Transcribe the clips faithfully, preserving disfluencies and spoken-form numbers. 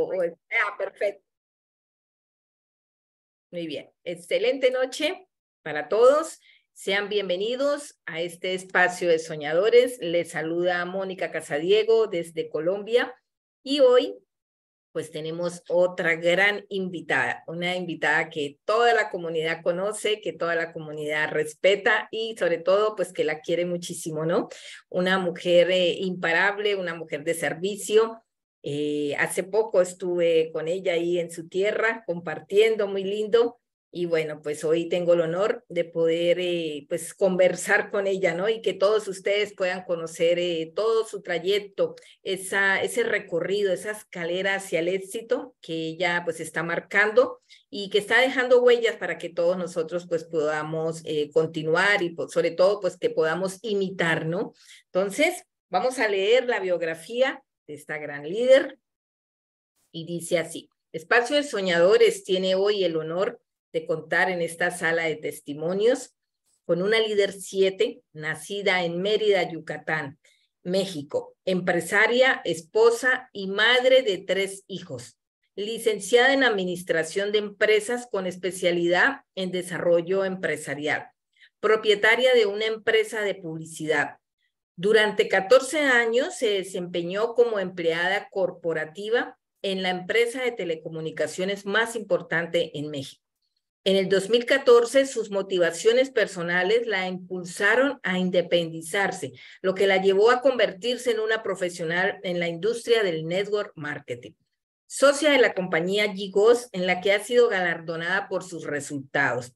o- ah, perfecto. Muy bien. Excelente noche para todos. Sean bienvenidos a este espacio de soñadores. Les saluda Mónica Casadiego desde Colombia y hoy pues tenemos otra gran invitada, una invitada que toda la comunidad conoce, que toda la comunidad respeta y sobre todo pues que la quiere muchísimo, ¿no? Una mujer eh, imparable, una mujer de servicio. Eh, hace poco estuve con ella ahí en su tierra compartiendo, muy lindo. Y bueno, pues hoy tengo el honor de poder eh, pues conversar con ella, ¿no? Y que todos ustedes puedan conocer eh, todo su trayecto, esa, ese recorrido, esa escalera hacia el éxito que ella pues está marcando y que está dejando huellas para que todos nosotros pues podamos eh, continuar y pues, sobre todo pues que podamos imitar, ¿no? Entonces, vamos a leer la biografía de esta gran líder y dice así: Espacio de Soñadores tiene hoy el honor de contar en esta sala de testimonios con una líder siete, nacida en Mérida, Yucatán, México, empresaria, esposa y madre de tres hijos, licenciada en Administración de Empresas con especialidad en Desarrollo Empresarial, propietaria de una empresa de publicidad. Durante catorce años se desempeñó como empleada corporativa en la empresa de telecomunicaciones más importante en México. En el dos mil catorce, sus motivaciones personales la impulsaron a independizarse, lo que la llevó a convertirse en una profesional en la industria del network marketing. Socia de la compañía Gigos, en la que ha sido galardonada por sus resultados.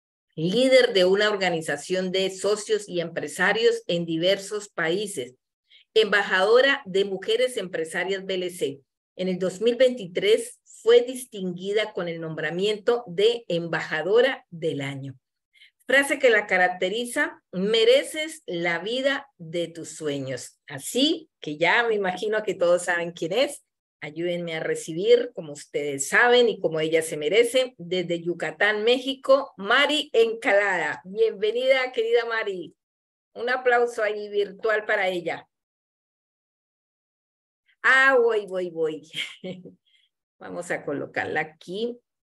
Líder de una organización de socios y empresarios en diversos países. Embajadora de Mujeres Empresarias B L C. En el dos mil veintitrés fue distinguida con el nombramiento de Embajadora del Año. Frase que la caracteriza: mereces la vida de tus sueños. Así que ya me imagino que todos saben quién es. Ayúdenme a recibir, como ustedes saben y como ella se merece, desde Yucatán, México, Mari Encalada. Bienvenida, querida Mari. Un aplauso ahí virtual para ella. Ah, voy, voy, voy. Vamos a colocarla aquí.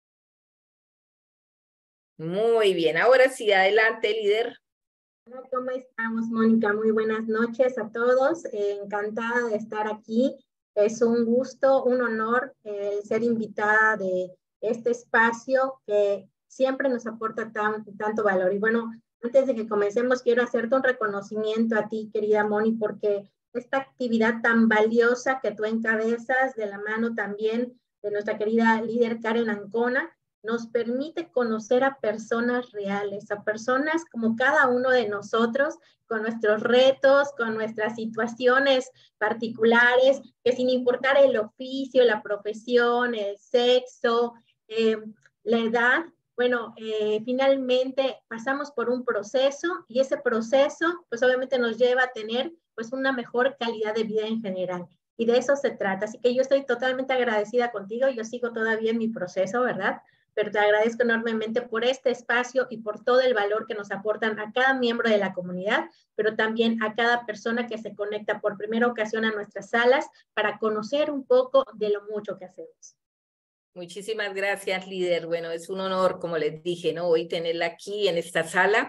Muy bien, ahora sí, adelante, líder. ¿Cómo estamos, Mónica? Muy buenas noches a todos. Eh, encantada de estar aquí. Es un gusto, un honor el eh, ser invitada de este espacio que siempre nos aporta tan, tanto valor. Y bueno, antes de que comencemos, quiero hacerte un reconocimiento a ti, querida Moni, porque esta actividad tan valiosa que tú encabezas, de la mano también de nuestra querida líder Karen Ancona, nos permite conocer a personas reales, a personas como cada uno de nosotros, con nuestros retos, con nuestras situaciones particulares, que sin importar el oficio, la profesión, el sexo, eh, la edad, bueno, eh, finalmente pasamos por un proceso y ese proceso, pues obviamente nos lleva a tener pues una mejor calidad de vida en general. Y de eso se trata. Así que yo estoy totalmente agradecida contigo. Yo sigo todavía en mi proceso, ¿verdad? Pero te agradezco enormemente por este espacio y por todo el valor que nos aportan a cada miembro de la comunidad, pero también a cada persona que se conecta por primera ocasión a nuestras salas para conocer un poco de lo mucho que hacemos. Muchísimas gracias, líder. Bueno, es un honor, como les dije, ¿no? Hoy tenerla aquí en esta sala.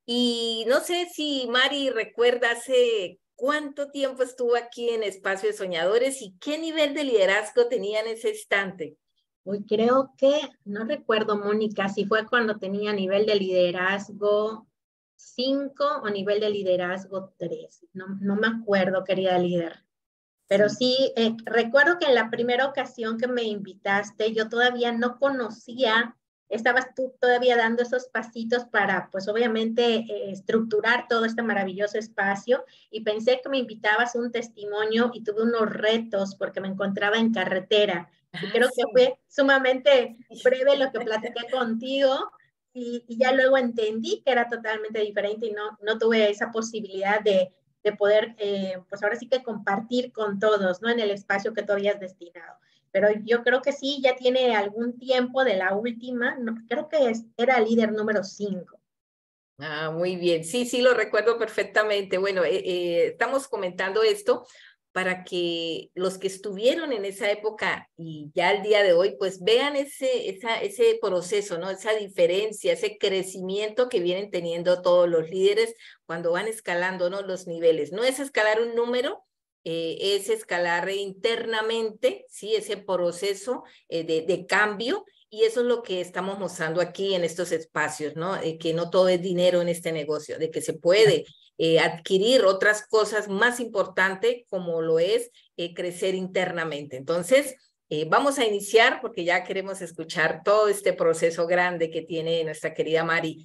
Y no sé si Mari recuerda hace cuánto tiempo estuvo aquí en Espacio de Soñadores y qué nivel de liderazgo tenía en ese instante. Uy, creo que, no recuerdo, Mónica, si fue cuando tenía nivel de liderazgo cinco o nivel de liderazgo tres. No, no me acuerdo, querida líder. Pero sí, eh, recuerdo que en la primera ocasión que me invitaste, yo todavía no conocía, estabas tú todavía dando esos pasitos para, pues obviamente, eh, estructurar todo este maravilloso espacio y pensé que me invitabas a un testimonio y tuve unos retos porque me encontraba en carretera. Y Ah, creo sí. que fue sumamente breve lo que platiqué contigo y, y ya luego entendí que era totalmente diferente y no, no tuve esa posibilidad de de poder, eh, pues ahora sí que compartir con todos, ¿no? En el espacio que tú habías destinado. Pero yo creo que sí, ya tiene algún tiempo de la última, no, creo que es, era líder número cinco. Ah, muy bien. Sí, sí, lo recuerdo perfectamente. Bueno, eh, eh, estamos comentando esto para que los que estuvieron en esa época y ya al día de hoy, pues vean ese, esa, ese proceso, ¿no? Esa diferencia, ese crecimiento que vienen teniendo todos los líderes cuando van escalando, ¿no? Los niveles. No es escalar un número, eh, es escalar internamente, ¿sí? Ese proceso eh, de, de cambio. Y eso es lo que estamos mostrando aquí en estos espacios, ¿no? Eh, que no todo es dinero en este negocio, de que se puede eh, adquirir otras cosas más importantes como lo es eh, crecer internamente. Entonces, eh, vamos a iniciar porque ya queremos escuchar todo este proceso grande que tiene nuestra querida Mari.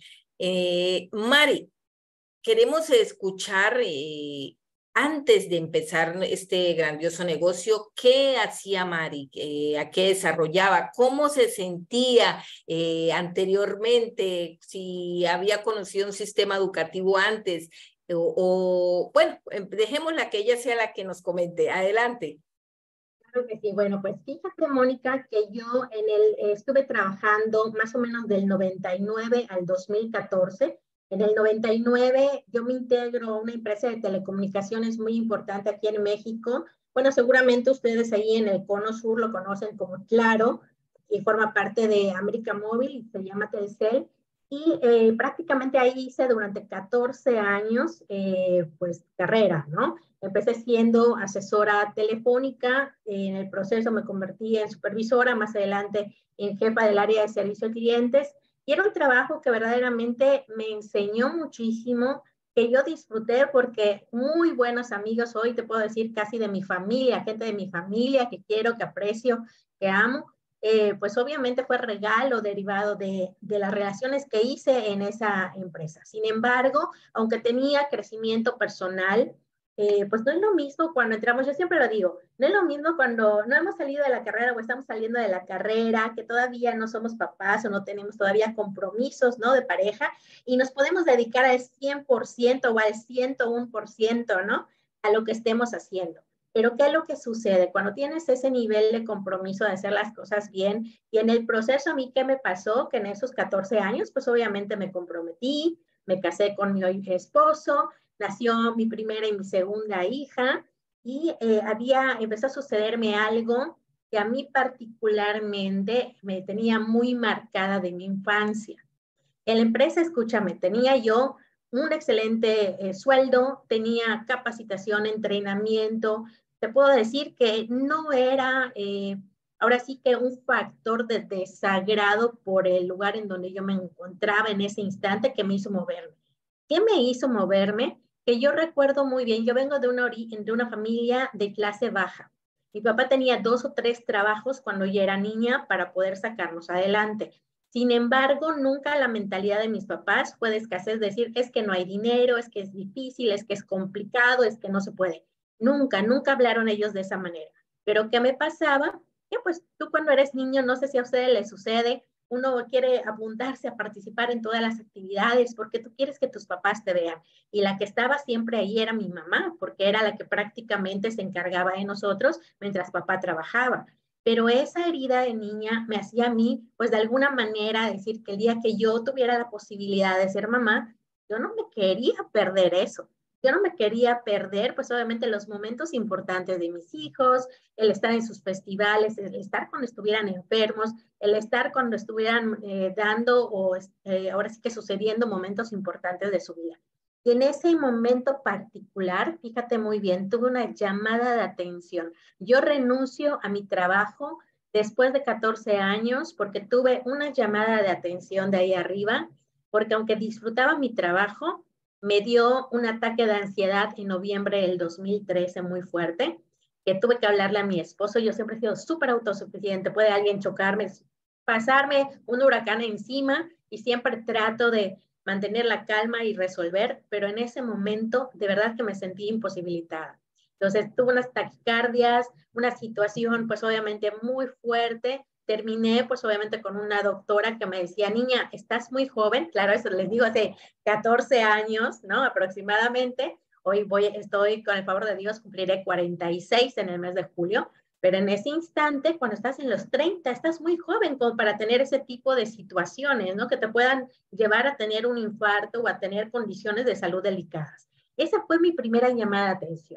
Eh, Mari, queremos escuchar eh, antes de empezar este grandioso negocio, ¿qué hacía Mari? Eh, ¿A qué desarrollaba? ¿Cómo se sentía eh, anteriormente? Si había conocido un sistema educativo antes. O, o bueno, dejémosla que ella sea la que nos comente. Adelante. Claro que sí. Bueno, pues fíjate, Mónica, que yo en el, eh, estuve trabajando más o menos del noventa y nueve al dos mil catorce. En el noventa y nueve yo me integro a una empresa de telecomunicaciones muy importante aquí en México. Bueno, seguramente ustedes ahí en el Cono Sur lo conocen como Claro, y forma parte de América Móvil y se llama Telcel. Y eh, prácticamente ahí hice durante catorce años, eh, pues, carrera, ¿no? Empecé siendo asesora telefónica, en el proceso me convertí en supervisora, más adelante en jefa del área de servicio a clientes, y era un trabajo que verdaderamente me enseñó muchísimo, que yo disfruté porque muy buenos amigos, hoy te puedo decir casi de mi familia, gente de mi familia que quiero, que aprecio, que amo, eh, pues obviamente fue regalo derivado de, de las relaciones que hice en esa empresa. Sin embargo, aunque tenía crecimiento personal, eh, pues no es lo mismo cuando entramos, yo siempre lo digo, no es lo mismo cuando no hemos salido de la carrera o estamos saliendo de la carrera, que todavía no somos papás o no tenemos todavía compromisos, ¿no? De pareja y nos podemos dedicar al cien por ciento o al ciento uno por ciento, ¿no? A lo que estemos haciendo. Pero ¿qué es lo que sucede? Cuando tienes ese nivel de compromiso de hacer las cosas bien y en el proceso a mí, ¿qué me pasó? Que en esos catorce años, pues obviamente me comprometí, me casé con mi esposo, nació mi primera y mi segunda hija y eh, había, empezó a sucederme algo que a mí particularmente me tenía muy marcada de mi infancia. En la empresa, escúchame, tenía yo un excelente eh, sueldo, tenía capacitación, entrenamiento. Te puedo decir que no era, eh, ahora sí que un factor de desagrado por el lugar en donde yo me encontraba en ese instante que me hizo moverme. ¿Qué me hizo moverme? Que yo recuerdo muy bien, yo vengo de una, de una familia de clase baja. Mi papá tenía dos o tres trabajos cuando yo era niña para poder sacarnos adelante. Sin embargo, nunca la mentalidad de mis papás fue de escasez, decir, es que no hay dinero, es que es difícil, es que es complicado, es que no se puede. Nunca, nunca hablaron ellos de esa manera. Pero ¿qué me pasaba? Que pues tú cuando eres niño, no sé si a ustedes les sucede, uno quiere apuntarse a participar en todas las actividades porque tú quieres que tus papás te vean. Y la que estaba siempre ahí era mi mamá, porque era la que prácticamente se encargaba de nosotros mientras papá trabajaba. Pero esa herida de niña me hacía a mí, pues de alguna manera, decir que el día que yo tuviera la posibilidad de ser mamá, yo no me quería perder eso. Yo no me quería perder, pues obviamente los momentos importantes de mis hijos, el estar en sus festivales, el estar cuando estuvieran enfermos, el estar cuando estuvieran eh, dando o eh, ahora sí que sucediendo momentos importantes de su vida. Y en ese momento particular, fíjate muy bien, tuve una llamada de atención. Yo renuncio a mi trabajo después de catorce años porque tuve una llamada de atención de ahí arriba, porque aunque disfrutaba mi trabajo, me dio un ataque de ansiedad en noviembre del dos mil trece muy fuerte, que tuve que hablarle a mi esposo. Yo siempre he sido súper autosuficiente, puede alguien chocarme, pasarme un huracán encima y siempre trato de mantener la calma y resolver, pero en ese momento de verdad que me sentí imposibilitada. Entonces tuve unas taquicardias, una situación pues obviamente muy fuerte. Terminé pues obviamente con una doctora que me decía, niña, estás muy joven, claro, eso les digo hace catorce años, ¿no? Aproximadamente. Hoy voy, estoy con el favor de Dios, cumpliré cuarenta y seis en el mes de julio, pero en ese instante, cuando estás en los treinta, estás muy joven como para tener ese tipo de situaciones, ¿no? Que te puedan llevar a tener un infarto o a tener condiciones de salud delicadas. Esa fue mi primera llamada de atención.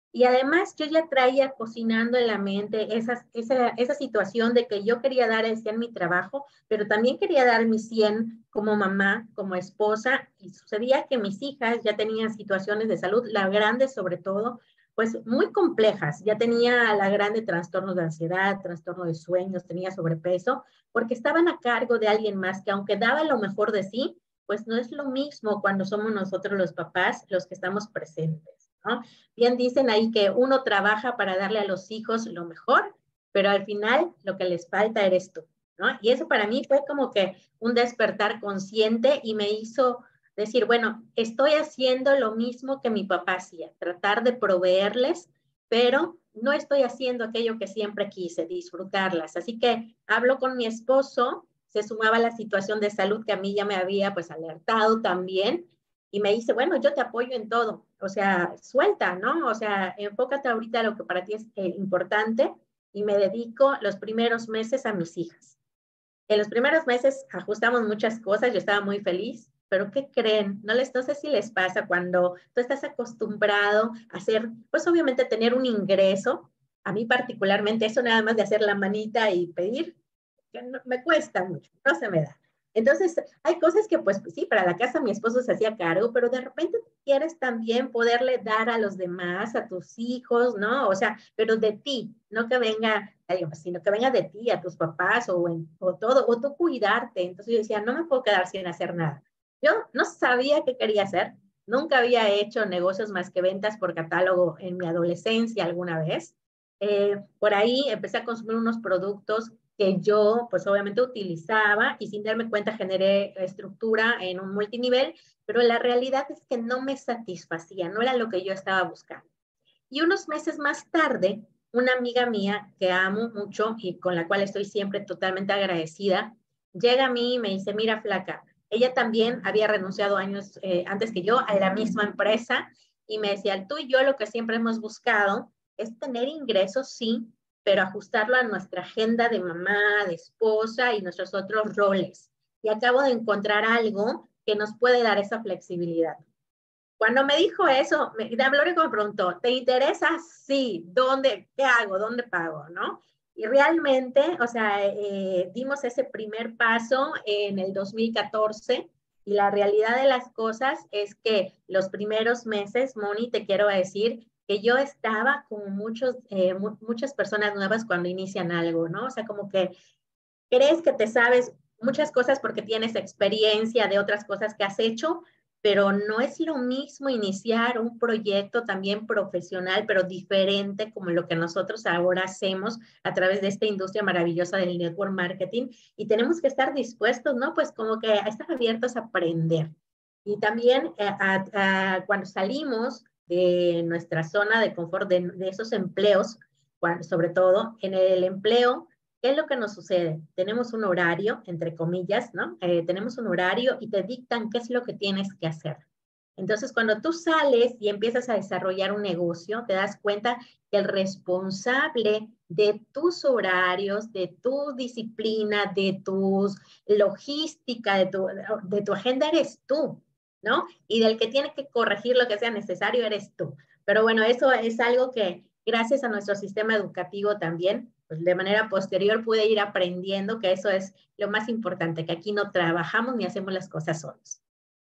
Y además yo ya traía cocinando en la mente esa, esa, esa situación de que yo quería dar el cien en mi trabajo, pero también quería dar mi cien como mamá, como esposa, y sucedía que mis hijas ya tenían situaciones de salud, la grande sobre todo, pues muy complejas. Ya tenía la grande trastornos de ansiedad, trastorno de sueños, tenía sobrepeso, porque estaban a cargo de alguien más que aunque daba lo mejor de sí, pues no es lo mismo cuando somos nosotros los papás los que estamos presentes, ¿no? Bien dicen ahí que uno trabaja para darle a los hijos lo mejor, pero al final lo que les falta eres tú, ¿no? Y eso para mí fue como que un despertar consciente y me hizo decir, bueno, estoy haciendo lo mismo que mi papá hacía, tratar de proveerles, pero no estoy haciendo aquello que siempre quise, disfrutarlas. Así que hablo con mi esposo, se sumaba la situación de salud que a mí ya me había pues alertado también, y me dice, bueno, yo te apoyo en todo, o sea, suelta, ¿no? O sea, enfócate ahorita a lo que para ti es eh, importante, y me dedico los primeros meses a mis hijas. En los primeros meses ajustamos muchas cosas, yo estaba muy feliz, pero ¿qué creen? No, les, no sé si les pasa cuando tú estás acostumbrado a hacer, pues obviamente tener un ingreso, a mí particularmente eso nada más de hacer la manita y pedir, que no, me cuesta mucho, no se me da. Entonces, hay cosas que, pues, sí, para la casa mi esposo se hacía cargo, pero de repente quieres también poderle dar a los demás, a tus hijos, ¿no? O sea, pero de ti, no que venga, sino que venga de ti, a tus papás o, en, o todo, o tú cuidarte. Entonces yo decía, no me puedo quedar sin hacer nada. Yo no sabía qué quería hacer, nunca había hecho negocios más que ventas por catálogo en mi adolescencia alguna vez. Eh, por ahí empecé a consumir unos productos que yo pues obviamente utilizaba y sin darme cuenta generé estructura en un multinivel, pero la realidad es que no me satisfacía, no era lo que yo estaba buscando. Y unos meses más tarde, una amiga mía que amo mucho y con la cual estoy siempre totalmente agradecida, llega a mí y me dice, mira, flaca, ella también había renunciado años eh, antes que yo a la misma empresa y me decía, tú y yo lo que siempre hemos buscado es tener ingresos, sí, pero ajustarlo a nuestra agenda de mamá, de esposa y nuestros otros roles. Y acabo de encontrar algo que nos puede dar esa flexibilidad. Cuando me dijo eso, me, de Gloria me preguntó, ¿te interesa? Sí. ¿Dónde? ¿Qué hago? ¿Dónde pago? ¿No? Y realmente, o sea, eh, dimos ese primer paso en el dos mil catorce y la realidad de las cosas es que los primeros meses, Moni, te quiero decir que yo estaba como muchos, eh, mu muchas personas nuevas cuando inician algo, ¿no? O sea, como que crees que te sabes muchas cosas porque tienes experiencia de otras cosas que has hecho, pero no es lo mismo iniciar un proyecto también profesional, pero diferente como lo que nosotros ahora hacemos a través de esta industria maravillosa del network marketing. Y tenemos que estar dispuestos, ¿no? Pues como que a estar abiertos a aprender. Y también eh, a, a, cuando salimos de nuestra zona de confort, de, de esos empleos, cuando, sobre todo en el empleo, ¿qué es lo que nos sucede? Tenemos un horario, entre comillas, ¿no? Eh, tenemos un horario y te dictan qué es lo que tienes que hacer. Entonces, cuando tú sales y empiezas a desarrollar un negocio, te das cuenta que el responsable de tus horarios, de tu disciplina, de tu logística, de tu, de tu agenda eres tú, ¿no? Y del que tiene que corregir lo que sea necesario eres tú. Pero bueno, eso es algo que gracias a nuestro sistema educativo también, pues de manera posterior pude ir aprendiendo que eso es lo más importante, que aquí no trabajamos ni hacemos las cosas solos.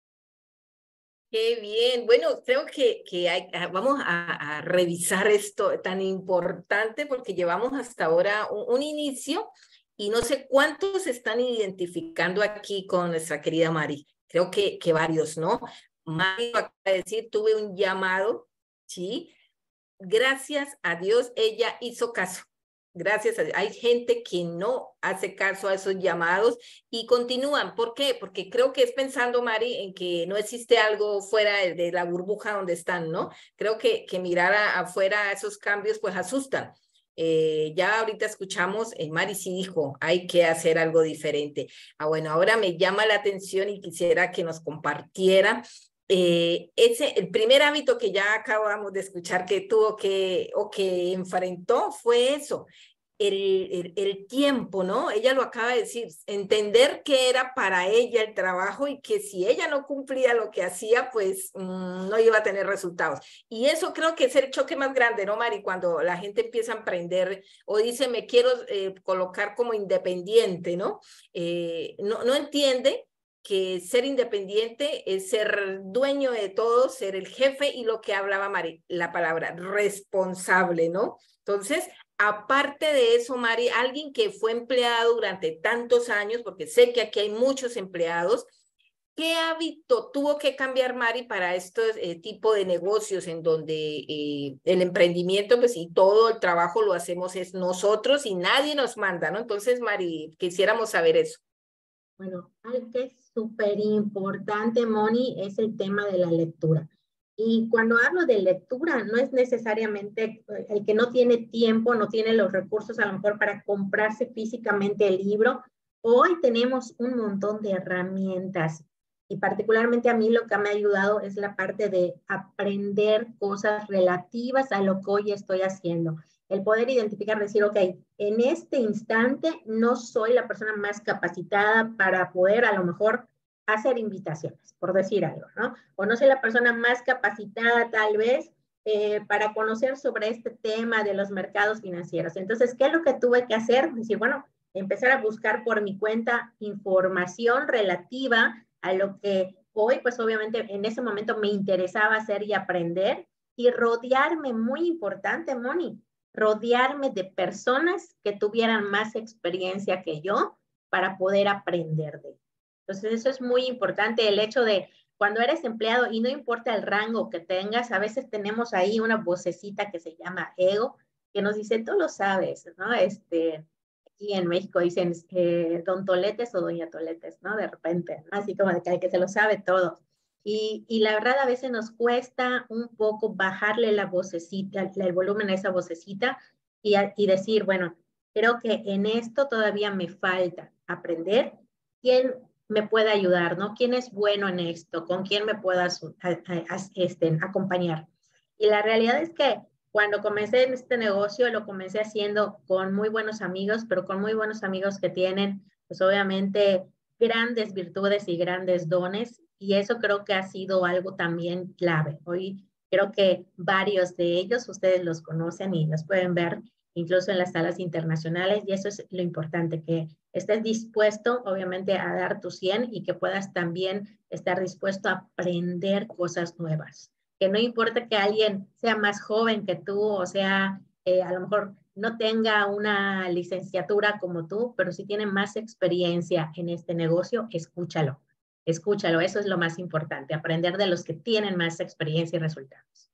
Qué bien. Bueno, creo que, que hay, vamos a, a revisar esto tan importante porque llevamos hasta ahora un, un inicio y no sé cuántos se están identificando aquí con nuestra querida Mari. Creo que, que varios, ¿no? Mari acaba de decir, tuve un llamado, ¿sí? Gracias a Dios, ella hizo caso. Gracias a Dios. Hay gente que no hace caso a esos llamados y continúan. ¿Por qué? Porque creo que es pensando, Mari, en que no existe algo fuera de, de la burbuja donde están, ¿no? Creo que, que mirar a, afuera esos cambios pues asustan. Eh, ya ahorita escuchamos, eh, Mari sí dijo, hay que hacer algo diferente. Ah, bueno, ahora me llama la atención y quisiera que nos compartiera Eh, ese, el primer hábito que ya acabamos de escuchar que tuvo que o que enfrentó fue eso, el, el, el tiempo, ¿no? Ella lo acaba de decir, entender que era para ella el trabajo y que si ella no cumplía lo que hacía, pues mmm, no iba a tener resultados. Y eso creo que es el choque más grande, ¿no, Mari? Cuando la gente empieza a emprender o dice, me quiero eh, colocar como independiente, ¿no? Eh, no, no entiende que ser independiente es ser dueño de todo, ser el jefe y lo que hablaba Mari, la palabra responsable, ¿no? Entonces, aparte de eso, Mari, alguien que fue empleado durante tantos años, porque sé que aquí hay muchos empleados, ¿qué hábito tuvo que cambiar Mari para este eh, tipo de negocios en donde eh, el emprendimiento, pues y todo el trabajo lo hacemos es nosotros y nadie nos manda, ¿no? Entonces, Mari, quisiéramos saber eso. Bueno, algo que es súper importante, Moni, es el tema de la lectura. Y cuando hablo de lectura, no es necesariamente el que no tiene tiempo, no tiene los recursos a lo mejor para comprarse físicamente el libro. Hoy tenemos un montón de herramientas y particularmente a mí lo que me ha ayudado es la parte de aprender cosas relativas a lo que hoy estoy haciendo. El poder identificar, decir, ok, en este instante no soy la persona más capacitada para poder a lo mejor hacer invitaciones, por decir algo, ¿no? O no soy la persona más capacitada tal vez eh, para conocer sobre este tema de los mercados financieros. Entonces, ¿qué es lo que tuve que hacer? Decir, bueno, empezar a buscar por mi cuenta información relativa a lo que hoy, pues obviamente en ese momento me interesaba hacer y aprender y rodearme, muy importante, Moni, rodearme de personas que tuvieran más experiencia que yo para poder aprender de ellos. Entonces, eso es muy importante, el hecho de cuando eres empleado y no importa el rango que tengas, a veces tenemos ahí una vocecita que se llama ego, que nos dice, tú lo sabes, ¿no? Este, aquí en México dicen eh, don Toletes o doña Toletes, ¿no? De repente, ¿no? Así como de que, que se lo sabe todo. Y, y la verdad a veces nos cuesta un poco bajarle la vocecita, el volumen a esa vocecita y, a, y decir, bueno, creo que en esto todavía me falta aprender. ¿Quién me puede ayudar, no? ¿Quién es bueno en esto? ¿Con quién me pueda este, acompañar? Y la realidad es que cuando comencé en este negocio, lo comencé haciendo con muy buenos amigos, pero con muy buenos amigos que tienen, pues obviamente, grandes virtudes y grandes dones. Y eso creo que ha sido algo también clave. Hoy creo que varios de ellos, ustedes los conocen y los pueden ver incluso en las salas internacionales. Y eso es lo importante, que estés dispuesto, obviamente, a dar tu cien y que puedas también estar dispuesto a aprender cosas nuevas. Que no importa que alguien sea más joven que tú, o sea, eh, a lo mejor no tenga una licenciatura como tú, pero si tiene más experiencia en este negocio, escúchalo. Escúchalo, eso es lo más importante, aprender de los que tienen más experiencia y resultados.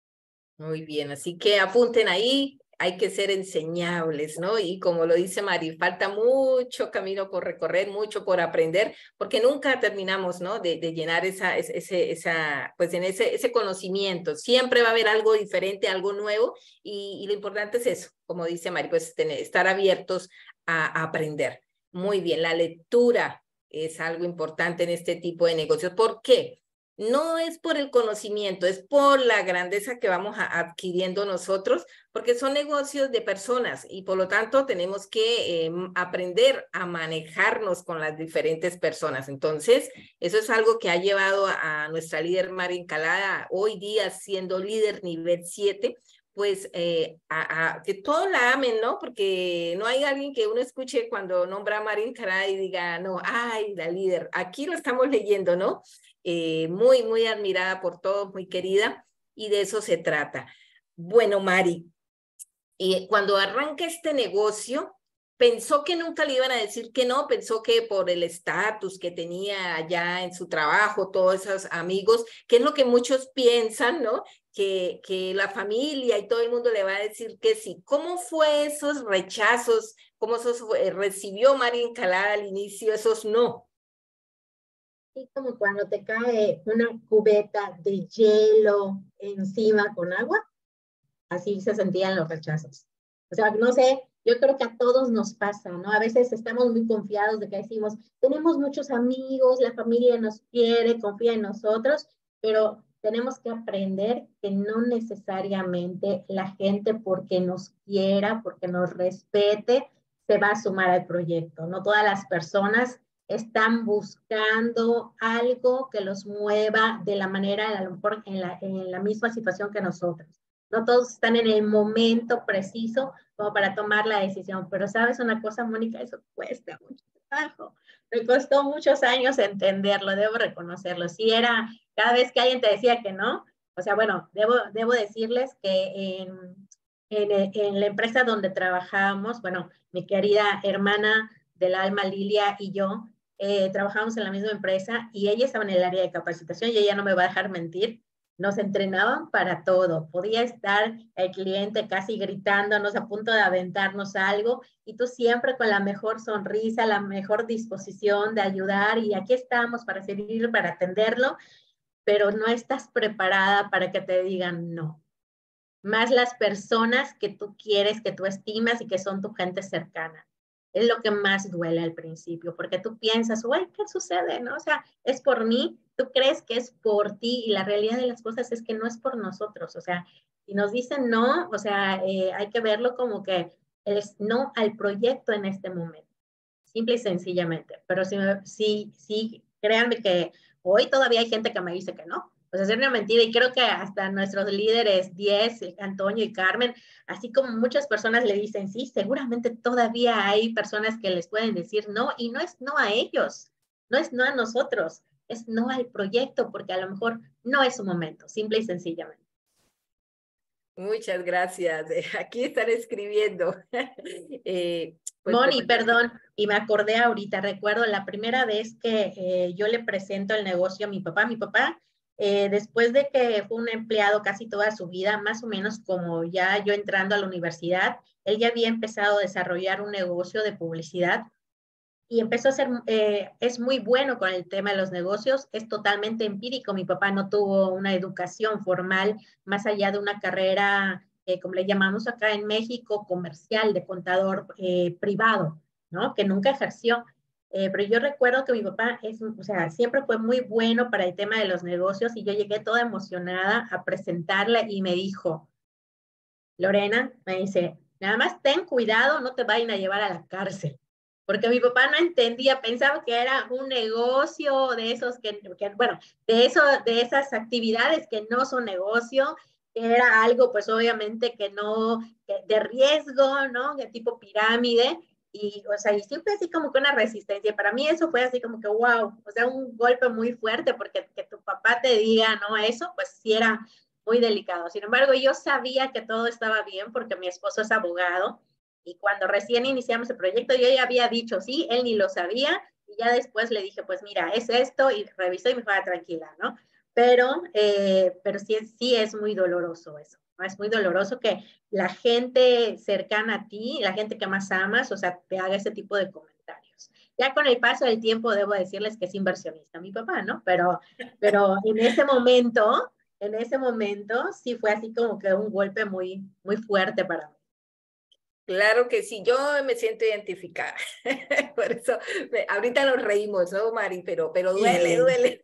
Muy bien, así que apunten ahí, hay que ser enseñables, ¿no? Y como lo dice Mari, falta mucho camino por recorrer, mucho por aprender, porque nunca terminamos, ¿no? De, de llenar esa, ese, esa, pues en ese, ese conocimiento. Siempre va a haber algo diferente, algo nuevo, y, y lo importante es eso, como dice Mari, pues tener, estar abiertos a, a aprender. Muy bien, la lectura es algo importante en este tipo de negocios. ¿Por qué? No es por el conocimiento, es por la grandeza que vamos a, adquiriendo nosotros, porque son negocios de personas y por lo tanto tenemos que eh, aprender a manejarnos con las diferentes personas. Entonces, eso es algo que ha llevado a, a nuestra líder Mari Encalada, hoy día siendo líder nivel siete, pues eh, a, a, que todos la amen, ¿no? Porque no hay alguien que uno escuche cuando nombra a Mari Encalada y diga, no, ay, la líder, aquí lo estamos leyendo, ¿no? Eh, muy, muy admirada por todos, muy querida, y de eso se trata. Bueno, Mari, eh, cuando arranca este negocio, pensó que nunca le iban a decir que no, pensó que por el estatus que tenía allá en su trabajo, todos esos amigos, que es lo que muchos piensan, ¿no? Que, que la familia y todo el mundo le va a decir que sí. ¿Cómo fue esos rechazos? ¿Cómo esos, eh, recibió Mari Encalada al inicio esos no? Y como cuando te cae una cubeta de hielo encima con agua, así se sentían los rechazos. O sea, no sé, yo creo que a todos nos pasa, ¿no? A veces estamos muy confiados de que decimos, tenemos muchos amigos, la familia nos quiere, confía en nosotros, pero tenemos que aprender que no necesariamente la gente porque nos quiera, porque nos respete, se va a sumar al proyecto. No todas las personas están buscando algo que los mueva de la manera, a lo mejor en la, en la misma situación que nosotros. No todos están en el momento preciso como para tomar la decisión. Pero ¿sabes una cosa, Mónica? Eso cuesta mucho trabajo. Me costó muchos años entenderlo, debo reconocerlo. Si era, cada vez que alguien te decía que no, o sea, bueno, debo, debo decirles que en, en, en la empresa donde trabajábamos, bueno, mi querida hermana del alma, Lilia, y yo, eh, trabajamos en la misma empresa y ella estaba en el área de capacitación y ella no me va a dejar mentir. Nos entrenaban para todo. Podía estar el cliente casi gritándonos a punto de aventarnos algo y tú siempre con la mejor sonrisa, la mejor disposición de ayudar y aquí estamos para servir, para atenderlo, pero no estás preparada para que te digan no. Más las personas que tú quieres, que tú estimas y que son tu gente cercana. Es lo que más duele al principio, porque tú piensas, güey, ¿qué sucede? ¿No? O sea, es por mí, tú crees que es por ti y la realidad de las cosas es que no es por nosotros. O sea, si nos dicen no, o sea, eh, hay que verlo como que es no al proyecto en este momento, simple y sencillamente. Pero sí, sí, sí, créanme que hoy todavía hay gente que me dice que no. Pues hacer una mentira y creo que hasta nuestros líderes, Diez, Antonio y Carmen, así como muchas personas le dicen, sí, seguramente todavía hay personas que les pueden decir no y no es no a ellos, no es no a nosotros, es no al proyecto porque a lo mejor no es su momento, simple y sencillamente. Muchas gracias. Aquí están escribiendo. eh, pues, Moni, perdón, y me acordé ahorita, recuerdo la primera vez que eh, yo le presento el negocio a mi papá. Mi papá, eh, después de que fue un empleado casi toda su vida, más o menos como ya yo entrando a la universidad, él ya había empezado a desarrollar un negocio de publicidad y empezó a ser, eh, es muy bueno con el tema de los negocios, es totalmente empírico. Mi papá no tuvo una educación formal más allá de una carrera, eh, como le llamamos acá en México, comercial, de contador eh, privado, ¿no? Que nunca ejerció. Eh, pero yo recuerdo que mi papá es, o sea, siempre fue muy bueno para el tema de los negocios y yo llegué toda emocionada a presentarle y me dijo, Lorena, me dice, nada más ten cuidado, no te vayan a llevar a la cárcel. Porque mi papá no entendía, pensaba que era un negocio de esos que, que bueno, de, eso, de esas actividades que no son negocio, que era algo pues obviamente que no, que de riesgo, ¿no? De tipo pirámide. Y, o sea, y siempre así como que una resistencia. Para mí eso fue así como que, wow, o sea, un golpe muy fuerte porque que tu papá te diga, ¿no? Eso, pues sí era muy delicado. Sin embargo, yo sabía que todo estaba bien porque mi esposo es abogado y cuando recién iniciamos el proyecto yo ya había dicho sí, él ni lo sabía y ya después le dije, pues mira, es esto y revisó y me fue tranquila, ¿no? Pero, eh, pero sí, sí es muy doloroso eso, ¿no? Es muy doloroso que la gente cercana a ti, la gente que más amas, o sea, te haga ese tipo de comentarios. Ya con el paso del tiempo debo decirles que es inversionista mi papá, ¿no? Pero, pero en ese momento en ese momento sí fue así como que un golpe muy, muy fuerte para mí. Claro que sí, yo me siento identificada. Por eso, me, ahorita nos reímos, ¿no, Mari? Pero, pero duele, Bien. duele.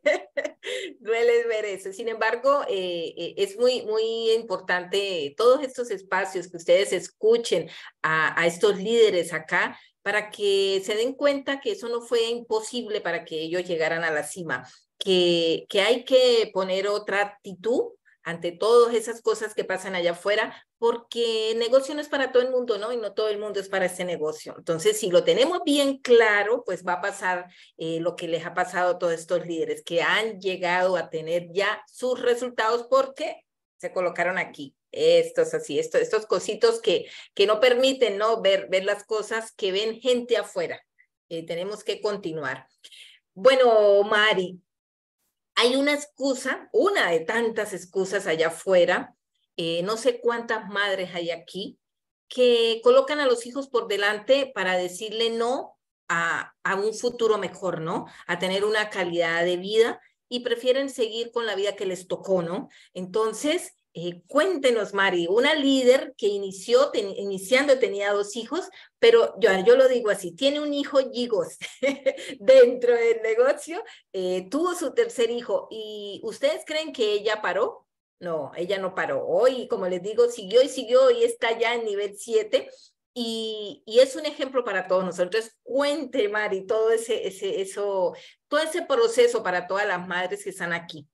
Duele ver eso. Sin embargo, eh, eh, es muy, muy importante todos estos espacios que ustedes escuchen a, a estos líderes acá para que se den cuenta que eso no fue imposible para que ellos llegaran a la cima, que, que hay que poner otra actitud ante todas esas cosas que pasan allá afuera, porque el negocio no es para todo el mundo, ¿no? Y no todo el mundo es para este negocio. Entonces, si lo tenemos bien claro, pues va a pasar eh, lo que les ha pasado a todos estos líderes, que han llegado a tener ya sus resultados porque se colocaron aquí. Estos así, estos, estos cositos que, que no permiten, ¿no? Ver, ver las cosas que ven gente afuera. Eh, tenemos que continuar. Bueno, Mari, hay una excusa, una de tantas excusas allá afuera, eh, no sé cuántas madres hay aquí, que colocan a los hijos por delante para decirle no a, a un futuro mejor, ¿no? A tener una calidad de vida y prefieren seguir con la vida que les tocó, ¿no? Entonces, Eh, cuéntenos, Mari, una líder que inició, ten, iniciando tenía dos hijos, pero yo, yo lo digo así, tiene un hijo gigos dentro del negocio, eh, tuvo su tercer hijo y ¿ustedes creen que ella paró? No, ella no paró. Hoy, como les digo, siguió y siguió y está ya en nivel siete. Y, y es un ejemplo para todos nosotros. Entonces, cuente, Mari, todo ese, ese, eso, todo ese proceso para todas las madres que están aquí.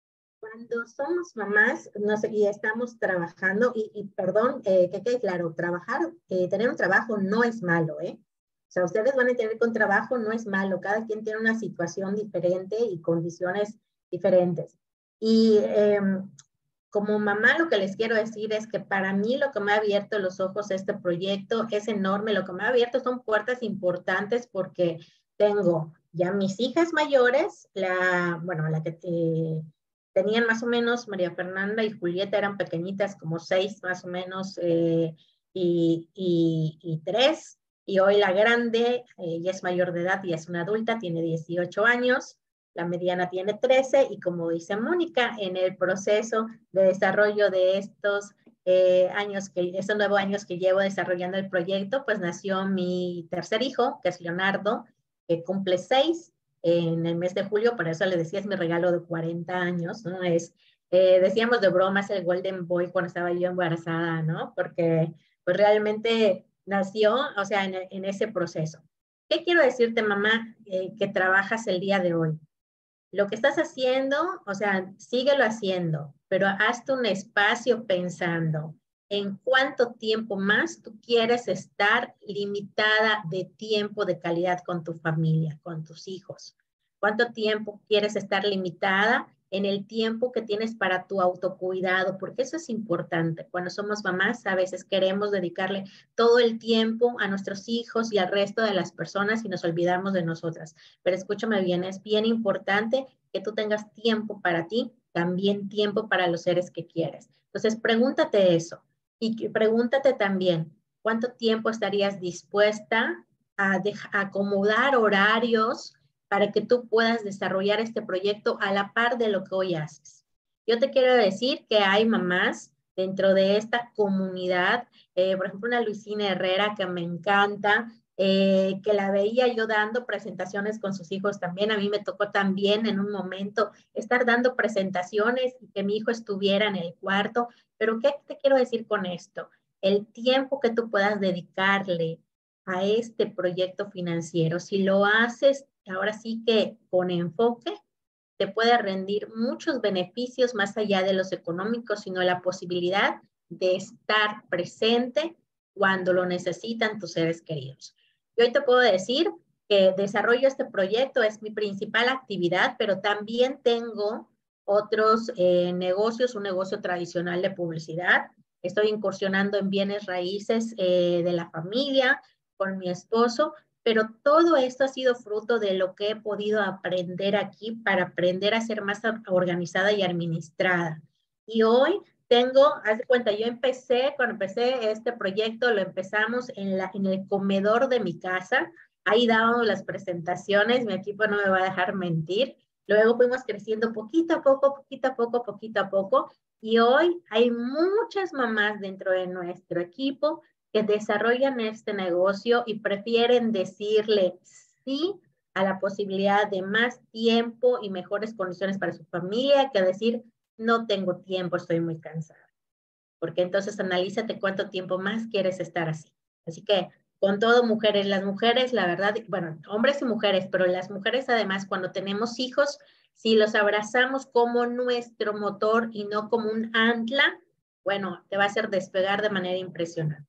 Cuando somos mamás no sé, y estamos trabajando, y, y perdón, eh, que quede claro, trabajar, eh, tener un trabajo no es malo, ¿eh? O sea, ustedes van a tener con trabajo, no es malo, cada quien tiene una situación diferente y condiciones diferentes. Y eh, como mamá lo que les quiero decir es que para mí lo que me ha abierto los ojos este proyecto es enorme, lo que me ha abierto son puertas importantes porque tengo ya mis hijas mayores, la, bueno, la que eh, tenían más o menos, María Fernanda y Julieta eran pequeñitas, como seis más o menos, eh, y, y, y tres, y hoy la grande eh, ya es mayor de edad, ya es una adulta, tiene dieciocho años, la mediana tiene trece, y como dice Mónica, en el proceso de desarrollo de estos eh, años, que, estos nuevos años que llevo desarrollando el proyecto, pues nació mi tercer hijo, que es Leonardo, que cumple seis en el mes de julio, por eso le decía, es mi regalo de cuarenta años, ¿no? Es, eh, decíamos de bromas el Golden Boy cuando estaba yo embarazada, ¿no? Porque pues realmente nació, o sea, en, en ese proceso. ¿Qué quiero decirte, mamá, eh, que trabajas el día de hoy? Lo que estás haciendo, o sea, síguelo haciendo, pero hazte un espacio pensando en cuánto tiempo más tú quieres estar limitada de tiempo de calidad con tu familia, con tus hijos. ¿Cuánto tiempo quieres estar limitada en el tiempo que tienes para tu autocuidado? Porque eso es importante. Cuando somos mamás, a veces queremos dedicarle todo el tiempo a nuestros hijos y al resto de las personas y nos olvidamos de nosotras. Pero escúchame bien, es bien importante que tú tengas tiempo para ti, también tiempo para los seres que quieres. Entonces, pregúntate eso y pregúntate también, ¿cuánto tiempo estarías dispuesta a, a acomodar horarios para que tú puedas desarrollar este proyecto a la par de lo que hoy haces? Yo te quiero decir que hay mamás dentro de esta comunidad, eh, por ejemplo, una Luisina Herrera que me encanta, eh, que la veía yo dando presentaciones con sus hijos también. A mí me tocó también en un momento estar dando presentaciones y que mi hijo estuviera en el cuarto. Pero ¿qué te quiero decir con esto? El tiempo que tú puedas dedicarle a este proyecto financiero, si lo haces ahora sí que con enfoque, te puede rendir muchos beneficios más allá de los económicos, sino la posibilidad de estar presente cuando lo necesitan tus seres queridos. Yo hoy te puedo decir que desarrollo este proyecto, es mi principal actividad, pero también tengo otros eh, negocios, un negocio tradicional de publicidad. Estoy incursionando en bienes raíces eh, de la familia con mi esposo, pero todo esto ha sido fruto de lo que he podido aprender aquí para aprender a ser más organizada y administrada. Y hoy tengo, haz de cuenta, yo empecé, cuando empecé este proyecto, lo empezamos en, la, en el comedor de mi casa. Ahí dábamos las presentaciones, mi equipo no me va a dejar mentir. Luego fuimos creciendo poquito a poco, poquito a poco, poquito a poco. Y hoy hay muchas mamás dentro de nuestro equipo que desarrollan este negocio y prefieren decirle sí a la posibilidad de más tiempo y mejores condiciones para su familia que decir no tengo tiempo, estoy muy cansada. Porque entonces analízate cuánto tiempo más quieres estar así. Así que con todo, mujeres, las mujeres, la verdad, bueno, hombres y mujeres, pero las mujeres además cuando tenemos hijos, si los abrazamos como nuestro motor y no como un ancla, bueno, te va a hacer despegar de manera impresionante.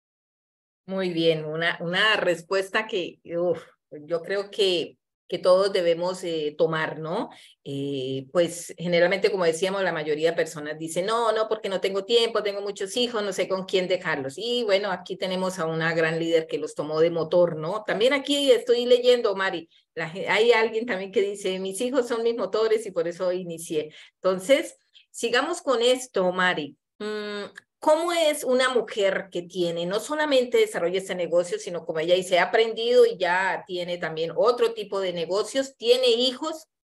Muy bien, una, una respuesta que uf, yo creo que, que todos debemos eh, tomar, ¿no? Eh, pues generalmente, como decíamos, la mayoría de personas dicen, no, no, porque no tengo tiempo, tengo muchos hijos, no sé con quién dejarlos. Y bueno, aquí tenemos a una gran líder que los tomó de motor, ¿no? También aquí estoy leyendo, Mari, la, hay alguien también que dice, mis hijos son mis motores y por eso inicié. Entonces, sigamos con esto, Mari. Mm, ¿Cómo es una mujer que tiene, no solamente desarrolla este negocio, sino como ella dice, ha aprendido y ya tiene también otro tipo de negocios, tiene hijos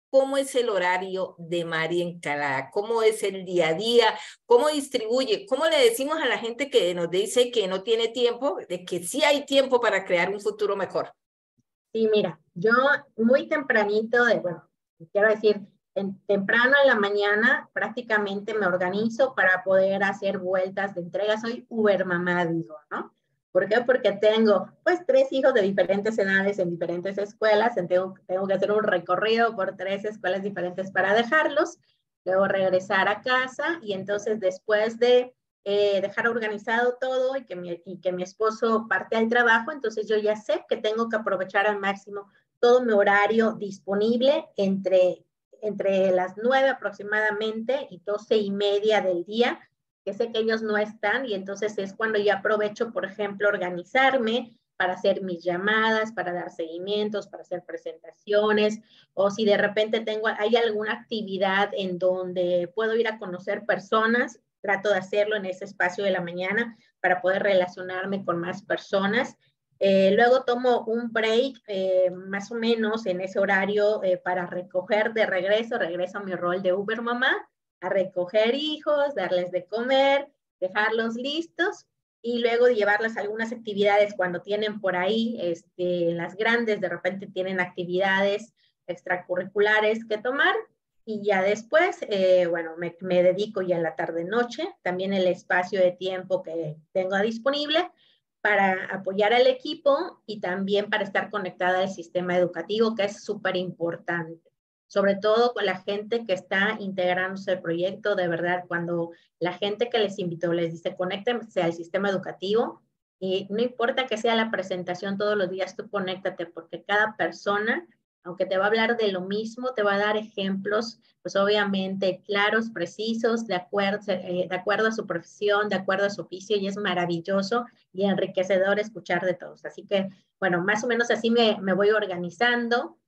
cómo es el horario de Mari Encalada, cómo es el día a día, cómo distribuye, cómo le decimos a la gente que nos dice que no tiene tiempo, de que sí hay tiempo para crear un futuro mejor. Sí, mira, yo muy tempranito, de, bueno, quiero decir, en, temprano en la mañana prácticamente me organizo para poder hacer vueltas de entrega. Soy Uber mamá, digo, ¿no? ¿Por qué? Porque tengo pues tres hijos de diferentes edades en diferentes escuelas, tengo, tengo que hacer un recorrido por tres escuelas diferentes para dejarlos, luego regresar a casa y entonces después de eh, dejar organizado todo y que, mi, y que mi esposo parte al trabajo, entonces yo ya sé que tengo que aprovechar al máximo todo mi horario disponible entre, entre las nueve aproximadamente y doce y media del día, que sé que ellos no están y entonces es cuando yo aprovecho, por ejemplo, organizarme para hacer mis llamadas, para dar seguimientos, para hacer presentaciones, o si de repente tengo, hay alguna actividad en donde puedo ir a conocer personas, trato de hacerlo en ese espacio de la mañana para poder relacionarme con más personas. Eh, luego tomo un break eh, más o menos en ese horario eh, para recoger de regreso, regreso a mi rol de Uber mamá, a recoger hijos, darles de comer, dejarlos listos y luego llevarlas a algunas actividades cuando tienen por ahí, este, las grandes de repente tienen actividades extracurriculares que tomar y ya después, eh, bueno, me, me dedico ya en la tarde-noche, también el espacio de tiempo que tengo disponible para apoyar al equipo y también para estar conectada al sistema educativo, que es súper importante. Sobre todo con la gente que está integrándose al proyecto, de verdad, cuando la gente que les invitó les dice, conéctense al sistema educativo, y no importa que sea la presentación todos los días, tú conéctate, porque cada persona, aunque te va a hablar de lo mismo, te va a dar ejemplos, pues obviamente claros, precisos, de acuerdo, eh, de acuerdo a su profesión, de acuerdo a su oficio, y es maravilloso y enriquecedor escuchar de todos. Así que, bueno, más o menos así me, me voy organizando.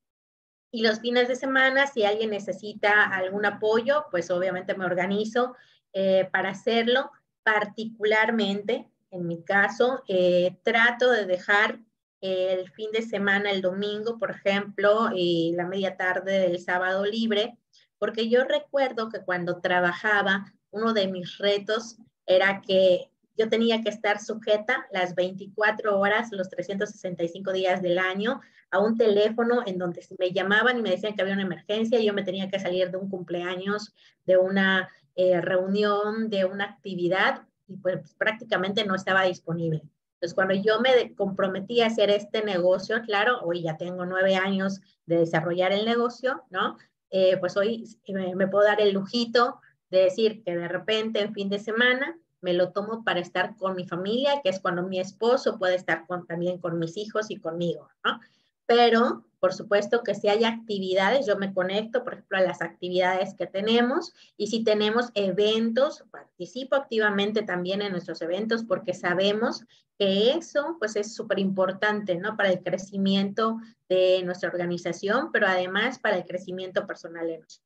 Y los fines de semana, si alguien necesita algún apoyo, pues obviamente me organizo eh, para hacerlo. Particularmente, en mi caso, eh, trato de dejar el fin de semana, el domingo, por ejemplo, y la media tarde del sábado libre, porque yo recuerdo que cuando trabajaba, uno de mis retos era que yo tenía que estar sujeta las veinticuatro horas, los trescientos sesenta y cinco días del año, a un teléfono en donde me llamaban y me decían que había una emergencia y yo me tenía que salir de un cumpleaños, de una eh, reunión, de una actividad y pues prácticamente no estaba disponible. Entonces, cuando yo me comprometí a hacer este negocio, claro, hoy ya tengo nueve años de desarrollar el negocio, ¿no? Eh, pues hoy me, me puedo dar el lujito de decir que de repente en fin de semana me lo tomo para estar con mi familia, que es cuando mi esposo puede estar con, también con mis hijos y conmigo, ¿no? Pero, por supuesto que si hay actividades, yo me conecto, por ejemplo, a las actividades que tenemos y si tenemos eventos, participo activamente también en nuestros eventos porque sabemos que eso pues es súper importante, ¿no? Para el crecimiento de nuestra organización, pero además para el crecimiento personal de nosotros.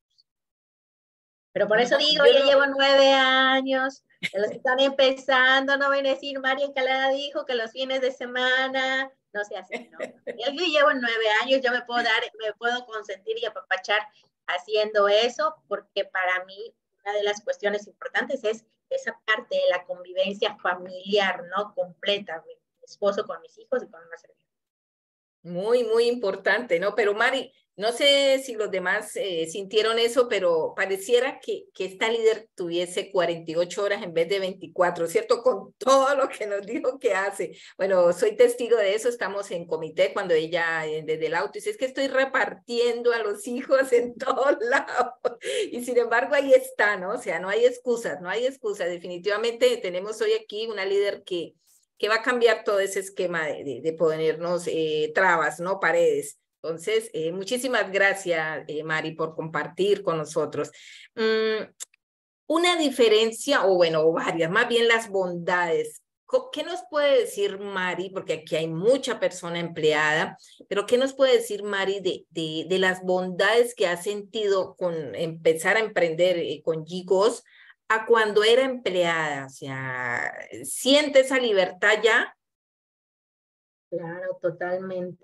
Pero por No, eso digo, yo ya no, llevo nueve años, de los que están empezando, no van a decir, María Encalada dijo que los fines de semana no se hace, no. Yo, yo llevo nueve años, yo me puedo dar, me puedo consentir y apapachar haciendo eso, porque para mí una de las cuestiones importantes es esa parte de la convivencia familiar, ¿no? Completa, mi esposo con mis hijos y con una servidora. muy, muy importante, ¿no? Pero Mari, no sé si los demás eh, sintieron eso, pero pareciera que, que esta líder tuviese cuarenta y ocho horas en vez de veinticuatro, ¿cierto? Con todo lo que nos dijo que hace. Bueno, soy testigo de eso, estamos en comité cuando ella eh, desde el auto dice, es que estoy repartiendo a los hijos en todos lados. Y sin embargo ahí está, ¿no? O sea, no hay excusas, no hay excusas. Definitivamente tenemos hoy aquí una líder que que va a cambiar todo ese esquema de, de, de ponernos eh, trabas, ¿no? Paredes. Entonces, eh, muchísimas gracias, eh, Mari, por compartir con nosotros. Mm, una diferencia, o bueno, o varias, más bien las bondades. ¿Qué nos puede decir Mari? Porque aquí hay mucha persona empleada, pero ¿qué nos puede decir Mari de, de, de las bondades que ha sentido con empezar a emprender eh, con Gigos a cuando era empleada? O sea, ¿siente esa libertad ya? Claro, totalmente.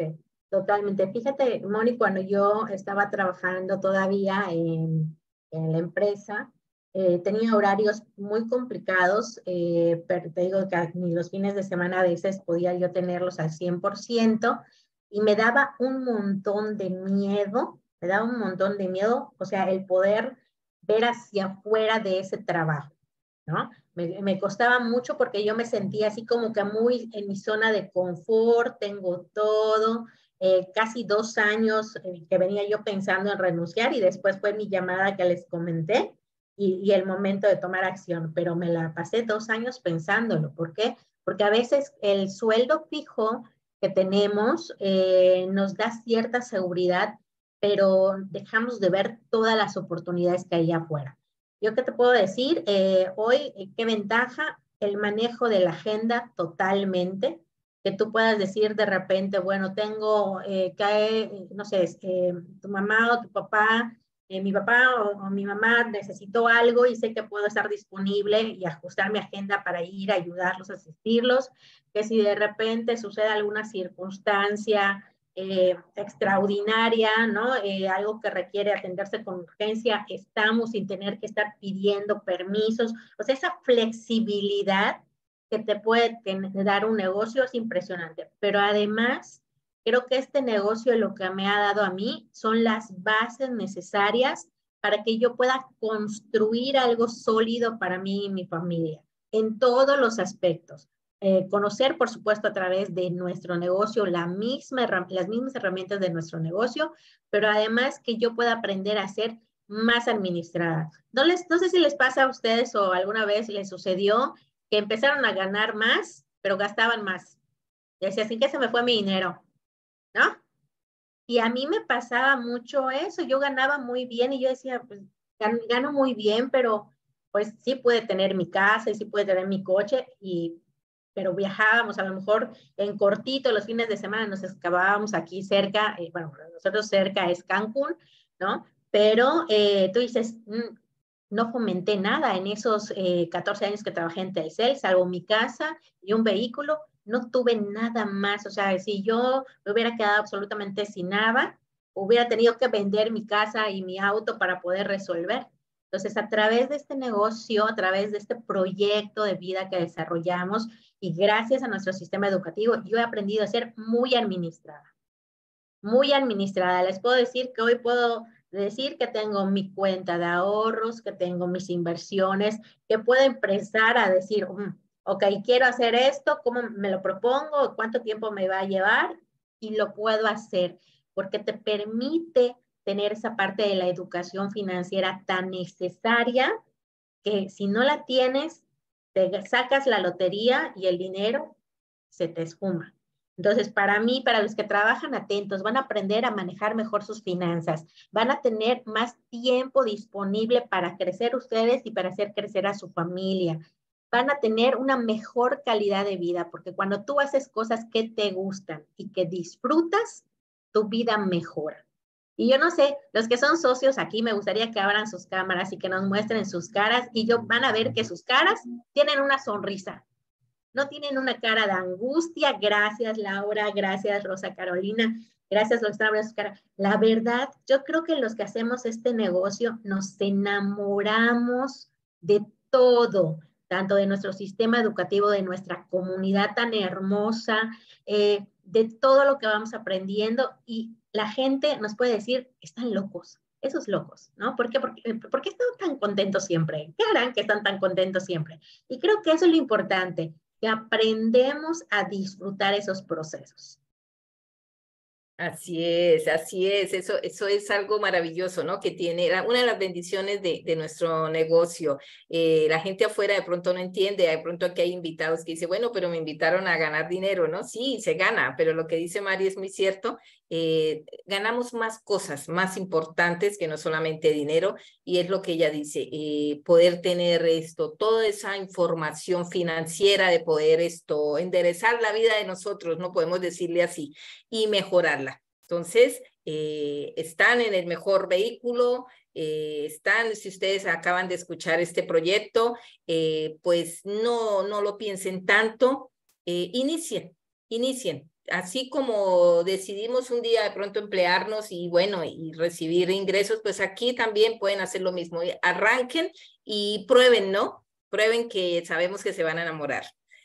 Totalmente. Fíjate, Moni, cuando yo estaba trabajando todavía en, en la empresa, eh, tenía horarios muy complicados, eh, pero te digo que ni los fines de semana a veces podía yo tenerlos al cien por ciento y me daba un montón de miedo, me daba un montón de miedo, o sea, el poder ver hacia afuera de ese trabajo, ¿no? Me, me costaba mucho porque yo me sentía así como que muy en mi zona de confort, tengo todo, eh, casi dos años eh, que venía yo pensando en renunciar y después fue mi llamada que les comenté y, y el momento de tomar acción, pero me la pasé dos años pensándolo. ¿Por qué? Porque a veces el sueldo fijo que tenemos eh, nos da cierta seguridad, pero dejamos de ver todas las oportunidades que hay afuera. ¿Yo qué te puedo decir? Eh, hoy, eh, ¿qué ventaja? El manejo de la agenda totalmente, que tú puedas decir de repente, bueno, tengo, eh, que, no sé, eh, tu mamá o tu papá, eh, mi papá o, o mi mamá necesitó algo y sé que puedo estar disponible y ajustar mi agenda para ir, ayudarlos, asistirlos, que si de repente sucede alguna circunstancia eh, extraordinaria, ¿no? Eh, algo que requiere atenderse con urgencia, estamos sin tener que estar pidiendo permisos, o sea, esa flexibilidad que te puede dar un negocio es impresionante, pero además creo que este negocio lo que me ha dado a mí son las bases necesarias para que yo pueda construir algo sólido para mí y mi familia en todos los aspectos. Eh, conocer, por supuesto, a través de nuestro negocio la misma, las mismas herramientas de nuestro negocio, pero además que yo pueda aprender a ser más administrada. No, les, no sé si les pasa a ustedes o alguna vez les sucedió que empezaron a ganar más, pero gastaban más. Y decía, así que se me fue mi dinero, ¿no? Y a mí me pasaba mucho eso, yo ganaba muy bien y yo decía, pues gano muy bien, pero pues sí puede tener mi casa y sí puede tener mi coche, y, pero viajábamos a lo mejor en cortito los fines de semana, nos excavábamos aquí cerca, eh, bueno, nosotros cerca es Cancún, ¿no? Pero eh, tú dices, mm, no fomenté nada en esos eh, catorce años que trabajé en Telcel, salvo mi casa y un vehículo, no tuve nada más. O sea, si yo me hubiera quedado absolutamente sin nada, hubiera tenido que vender mi casa y mi auto para poder resolver. Entonces, a través de este negocio, a través de este proyecto de vida que desarrollamos y gracias a nuestro sistema educativo, yo he aprendido a ser muy administrada, muy administrada. Les puedo decir que hoy puedo decir que tengo mi cuenta de ahorros, que tengo mis inversiones, que puedo empezar a decir, um, ok, quiero hacer esto, ¿cómo me lo propongo? ¿Cuánto tiempo me va a llevar? Y lo puedo hacer porque te permite tener esa parte de la educación financiera tan necesaria que si no la tienes, te sacas la lotería y el dinero se te esfuma. Entonces, para mí, para los que trabajan atentos, van a aprender a manejar mejor sus finanzas, van a tener más tiempo disponible para crecer ustedes y para hacer crecer a su familia. Van a tener una mejor calidad de vida, porque cuando tú haces cosas que te gustan y que disfrutas, tu vida mejora. Y yo no sé, los que son socios aquí, me gustaría que abran sus cámaras y que nos muestren sus caras y yo van a ver que sus caras tienen una sonrisa. No tienen una cara de angustia. Gracias, Laura. Gracias, Rosa Carolina. Gracias, los sus caras. La verdad, yo creo que los que hacemos este negocio nos enamoramos de todo, tanto de nuestro sistema educativo, de nuestra comunidad tan hermosa, eh, de todo lo que vamos aprendiendo, y la gente nos puede decir, están locos, esos locos, ¿no? ¿Por qué? Porque, ¿por qué están tan contentos siempre? ¿Qué harán que están tan contentos siempre? Y creo que eso es lo importante, que aprendemos a disfrutar esos procesos. Así es, así es, eso, eso es algo maravilloso, ¿no? Que tiene una de las bendiciones de, de nuestro negocio. Eh, la gente afuera de pronto no entiende, de pronto aquí hay invitados que dicen, bueno, pero me invitaron a ganar dinero, ¿no? Sí, se gana, pero lo que dice Mari es muy cierto, eh, ganamos más cosas más importantes que no solamente dinero, y es lo que ella dice, eh, poder tener esto, toda esa información financiera, de poder esto, enderezar la vida de nosotros, no podemos decirle así, y mejorarla. Entonces, eh, están en el mejor vehículo, eh, están, si ustedes acaban de escuchar este proyecto, eh, pues no, no lo piensen tanto, eh, inicien, inicien. así como decidimos un día de pronto emplearnos y bueno, y recibir ingresos, pues aquí también pueden hacer lo mismo. Arranquen y prueben, ¿no? Prueben que sabemos que se van a enamorar.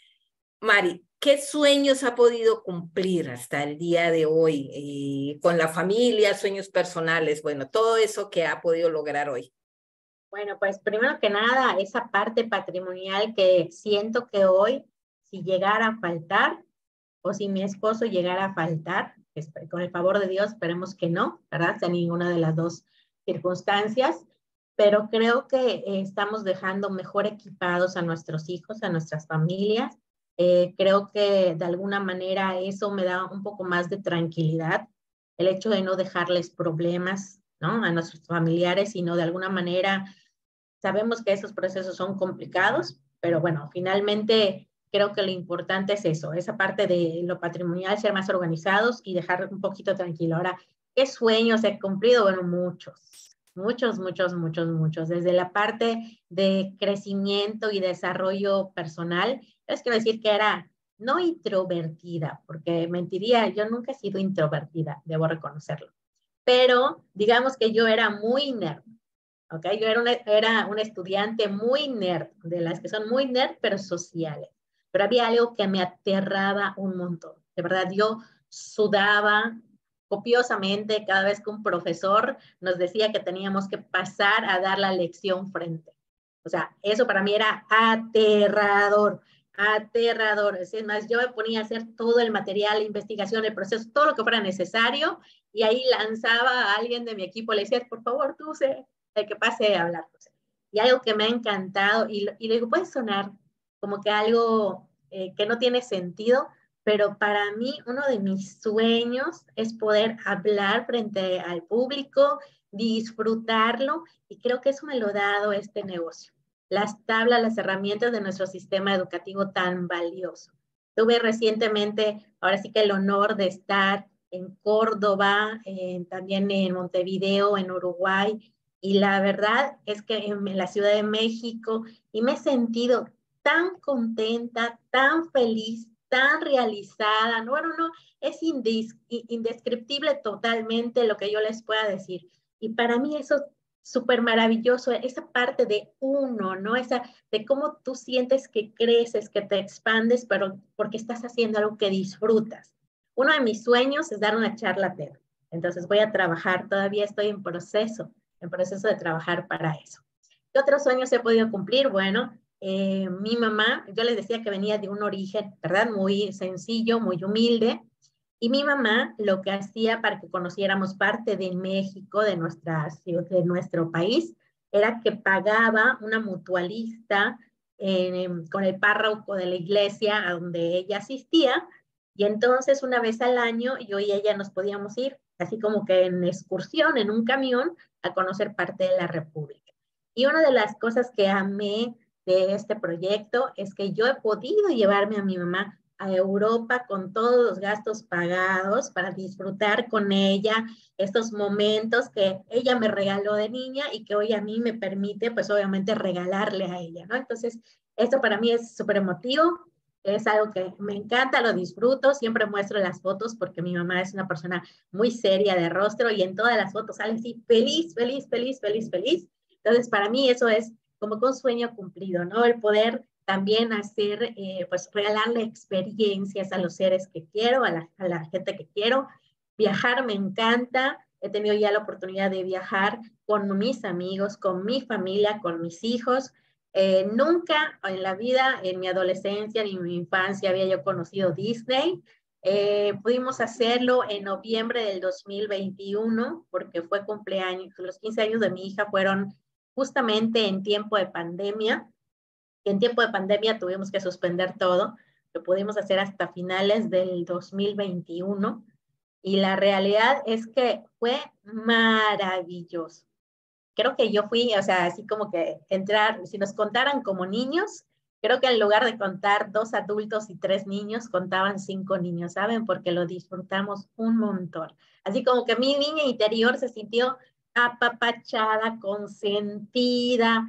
Mari, ¿qué sueños ha podido cumplir hasta el día de hoy eh, con la familia, sueños personales? Bueno, todo eso que ha podido lograr hoy. Bueno, pues primero que nada, esa parte patrimonial que siento que hoy, si llegara a faltar, o si mi esposo llegara a faltar, con el favor de Dios, esperemos que no, ¿verdad? En ninguna de las dos circunstancias, pero creo que eh, estamos dejando mejor equipados a nuestros hijos, a nuestras familias. Eh, creo que de alguna manera eso me da un poco más de tranquilidad, el hecho de no dejarles problemas, ¿no? A nuestros familiares, sino de alguna manera sabemos que esos procesos son complicados, pero bueno, finalmente creo que lo importante es eso, esa parte de lo patrimonial, ser más organizados y dejar un poquito tranquilo. Ahora, ¿qué sueños he cumplido? Bueno, muchos, muchos, muchos, muchos, muchos. Desde la parte de crecimiento y desarrollo personal, les quiero decir que era no introvertida, porque mentiría, yo nunca he sido introvertida, debo reconocerlo. Pero digamos que yo era muy nerd. Okay, yo era una, era una estudiante muy nerd, de las que son muy nerd, pero sociales. Pero había algo que me aterraba un montón. De verdad, yo sudaba copiosamente cada vez que un profesor nos decía que teníamos que pasar a dar la lección frente. O sea, eso para mí era aterrador, aterrador. Es más, yo me ponía a hacer todo el material, la investigación, el proceso, todo lo que fuera necesario, y ahí lanzaba a alguien de mi equipo, le decía, por favor, tú sé el que pase a hablar. Y algo que me ha encantado, y, y le digo, puede sonar como que algo eh, que no tiene sentido, pero para mí uno de mis sueños es poder hablar frente al público, disfrutarlo, y creo que eso me lo ha dado este negocio. Las tablas, las herramientas de nuestro sistema educativo tan valioso. Tuve recientemente, ahora sí que el honor de estar en Córdoba, eh, también en Montevideo, en Uruguay, y la verdad es que en, en la Ciudad de México, y me he sentido tan contenta, tan feliz, tan realizada, no, no, no, es indes, indescriptible totalmente lo que yo les pueda decir. Y para mí eso es súper maravilloso, esa parte de uno, ¿no? Esa de cómo tú sientes que creces, que te expandes, pero porque estás haciendo algo que disfrutas. Uno de mis sueños es dar una charla TED. Entonces voy a trabajar, todavía estoy en proceso, en proceso de trabajar para eso. ¿Qué otros sueños he podido cumplir? Bueno, eh, mi mamá, yo les decía que venía de un origen, ¿verdad? Muy sencillo, muy humilde. Y mi mamá lo que hacía para que conociéramos parte de México, de, nuestra, de nuestro país, era que pagaba una mutualista eh, con el párroco de la iglesia a donde ella asistía, y entonces una vez al año yo y ella nos podíamos ir, así como que en excursión, en un camión, a conocer parte de la República. Y una de las cosas que amé de este proyecto es que yo he podido llevarme a mi mamá a Europa con todos los gastos pagados para disfrutar con ella estos momentos que ella me regaló de niña y que hoy a mí me permite, pues obviamente, regalarle a ella, ¿no? Entonces, esto para mí es súper emotivo, es algo que me encanta, lo disfruto, siempre muestro las fotos porque mi mamá es una persona muy seria de rostro y en todas las fotos sale así feliz, feliz, feliz, feliz, feliz. Entonces, para mí eso es como que un sueño cumplido, ¿no? El poder también hacer, eh, pues regalarle experiencias a los seres que quiero, a la, a la gente que quiero. Viajar me encanta, he tenido ya la oportunidad de viajar con mis amigos, con mi familia, con mis hijos. Eh, nunca en la vida, en mi adolescencia ni en mi infancia había yo conocido Disney. Eh, pudimos hacerlo en noviembre del dos mil veintiuno porque fue cumpleaños, los quince años de mi hija fueron justamente en tiempo de pandemia. En tiempo de pandemia tuvimos que suspender todo, lo pudimos hacer hasta finales del dos mil veintiuno y la realidad es que fue maravilloso. Creo que yo fui, o sea, así como que entrar, si nos contaran como niños, creo que en lugar de contar dos adultos y tres niños, contaban cinco niños, ¿saben? Porque lo disfrutamos un montón. Así como que mi niña interior se sintió apapachada, consentida,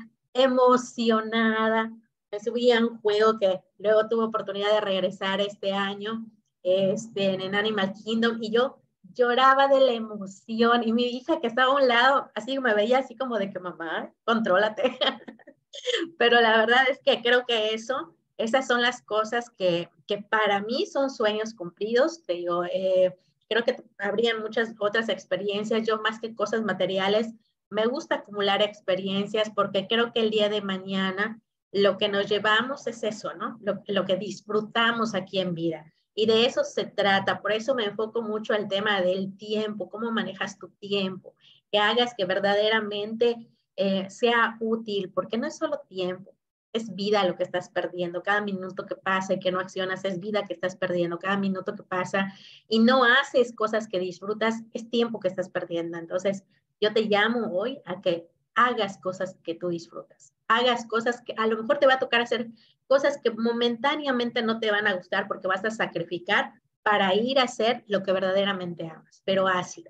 emocionada. Me subí a un juego que luego tuve oportunidad de regresar este año, este, en Animal Kingdom, y yo lloraba de la emoción, y mi hija que estaba a un lado, así me veía así como de que mamá, contrólate. Pero la verdad es que creo que eso, esas son las cosas que, que para mí son sueños cumplidos. Te digo, eh, creo que habrían muchas otras experiencias. Yo más que cosas materiales, me gusta acumular experiencias porque creo que el día de mañana lo que nos llevamos es eso, ¿no? Lo, lo que disfrutamos aquí en vida. Y de eso se trata. Por eso me enfoco mucho al tema del tiempo, cómo manejas tu tiempo, que hagas que verdaderamente eh, sea útil, porque no es solo tiempo, es vida lo que estás perdiendo. Cada minuto que pasa y que no accionas es vida que estás perdiendo. Cada minuto que pasa y no haces cosas que disfrutas es tiempo que estás perdiendo. Entonces, yo te llamo hoy a que hagas cosas que tú disfrutas. Hagas cosas que a lo mejor te va a tocar hacer cosas que momentáneamente no te van a gustar porque vas a sacrificar para ir a hacer lo que verdaderamente amas, pero hazlo.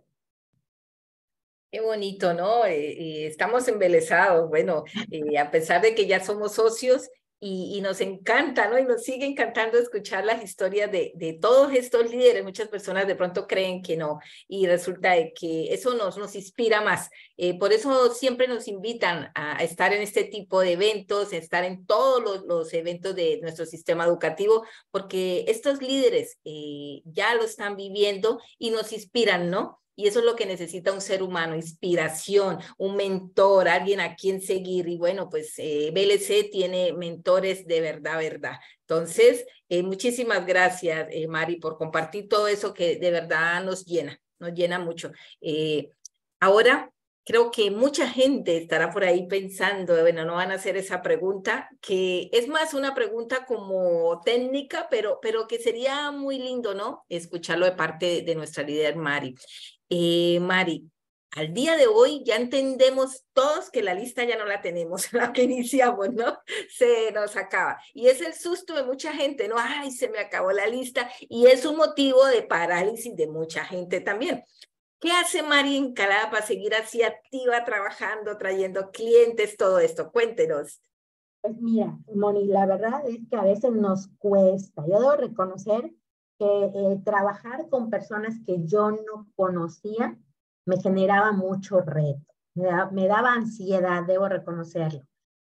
Qué bonito, ¿no? Eh, eh, estamos embelesados, bueno, eh, a pesar de que ya somos socios y, y nos encanta, ¿no? Y nos sigue encantando escuchar las historias de, de todos estos líderes. Muchas personas de pronto creen que no y resulta de que eso nos, nos inspira más. Eh, por eso siempre nos invitan a, a estar en este tipo de eventos, a estar en todos los, los eventos de nuestro sistema educativo, porque estos líderes eh, ya lo están viviendo y nos inspiran, ¿no? Y eso es lo que necesita un ser humano, inspiración, un mentor, alguien a quien seguir. Y bueno, pues eh, B L C tiene mentores de verdad, verdad. Entonces, eh, muchísimas gracias, eh, Mari, por compartir todo eso que de verdad nos llena, nos llena mucho. Eh, ahora, creo que mucha gente estará por ahí pensando, bueno, no van a hacer esa pregunta, que es más una pregunta como técnica, pero, pero que sería muy lindo, ¿no? Escucharlo de parte de, de nuestra líder Mari. Eh, Mari, al día de hoy ya entendemos todos que la lista ya no la tenemos, la que iniciamos, ¿no? Se nos acaba. Y es el susto de mucha gente, ¿no? Ay, se me acabó la lista. Y es un motivo de parálisis de mucha gente también. ¿Qué hace Mari Encalada para seguir así activa, trabajando, trayendo clientes, todo esto? Cuéntenos. Pues mira, Moni, la verdad es que a veces nos cuesta. Yo debo reconocer que eh, trabajar con personas que yo no conocía me generaba mucho reto, me, da, me daba ansiedad, debo reconocerlo.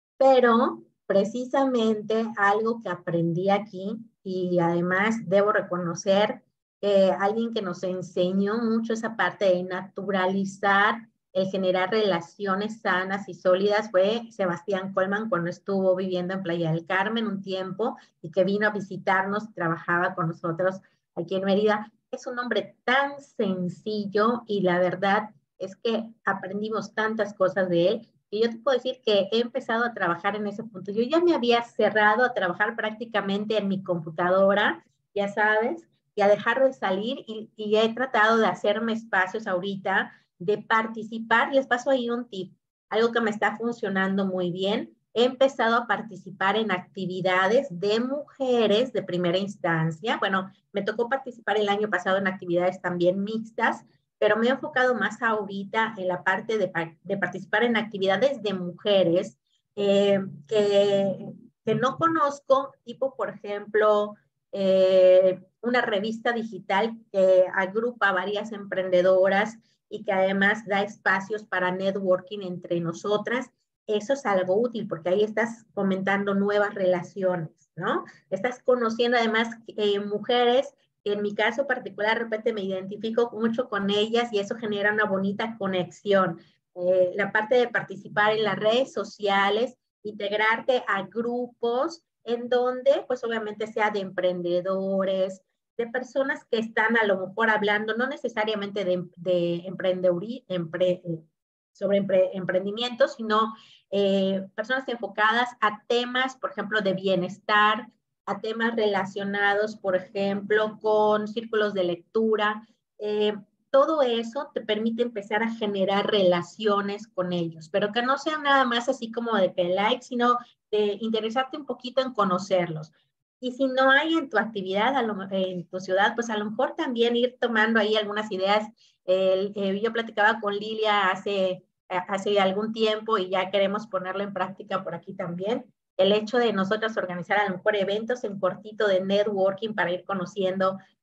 Pero precisamente algo que aprendí aquí y además debo reconocer eh, alguien que nos enseñó mucho esa parte de naturalizar el generar relaciones sanas y sólidas fue Sebastián Colman cuando estuvo viviendo en Playa del Carmen un tiempo y que vino a visitarnos, trabajaba con nosotros aquí en Mérida. Es un hombre tan sencillo y la verdad es que aprendimos tantas cosas de él. Y yo te puedo decir que he empezado a trabajar en ese punto. Yo ya me había cerrado a trabajar prácticamente en mi computadora, ya sabes, y a dejar de salir y, y he tratado de hacerme espacios ahorita de participar. Les paso ahí un tip, algo que me está funcionando muy bien. He empezado a participar en actividades de mujeres de primera instancia. Bueno, me tocó participar el año pasado en actividades también mixtas, pero me he enfocado más ahorita en la parte de, de participar en actividades de mujeres eh, que, que no conozco, tipo, por ejemplo, eh, una revista digital que agrupa a varias emprendedoras y que además da espacios para networking entre nosotras. Eso es algo útil porque ahí estás fomentando nuevas relaciones, ¿no? Estás conociendo además eh, mujeres. En mi caso particular, de repente me identifico mucho con ellas y eso genera una bonita conexión. Eh, la parte de participar en las redes sociales, integrarte a grupos en donde, pues obviamente sea de emprendedores, de personas que están a lo mejor hablando, no necesariamente de, de emprendedori, empre, sobre empre, emprendimiento, sino eh, personas enfocadas a temas, por ejemplo, de bienestar, a temas relacionados, por ejemplo, con círculos de lectura. Eh, todo eso te permite empezar a generar relaciones con ellos, pero que no sean nada más así como de que like, sino de interesarte un poquito en conocerlos. Y si no hay en tu actividad, a lo, en tu ciudad, pues a lo mejor también ir tomando ahí algunas ideas. Eh, eh, yo platicaba con Lilia hace, hace algún tiempo y ya queremos ponerlo en práctica por aquí también. El hecho de nosotros organizar a lo mejor eventos en cortito de networking para ir conociendo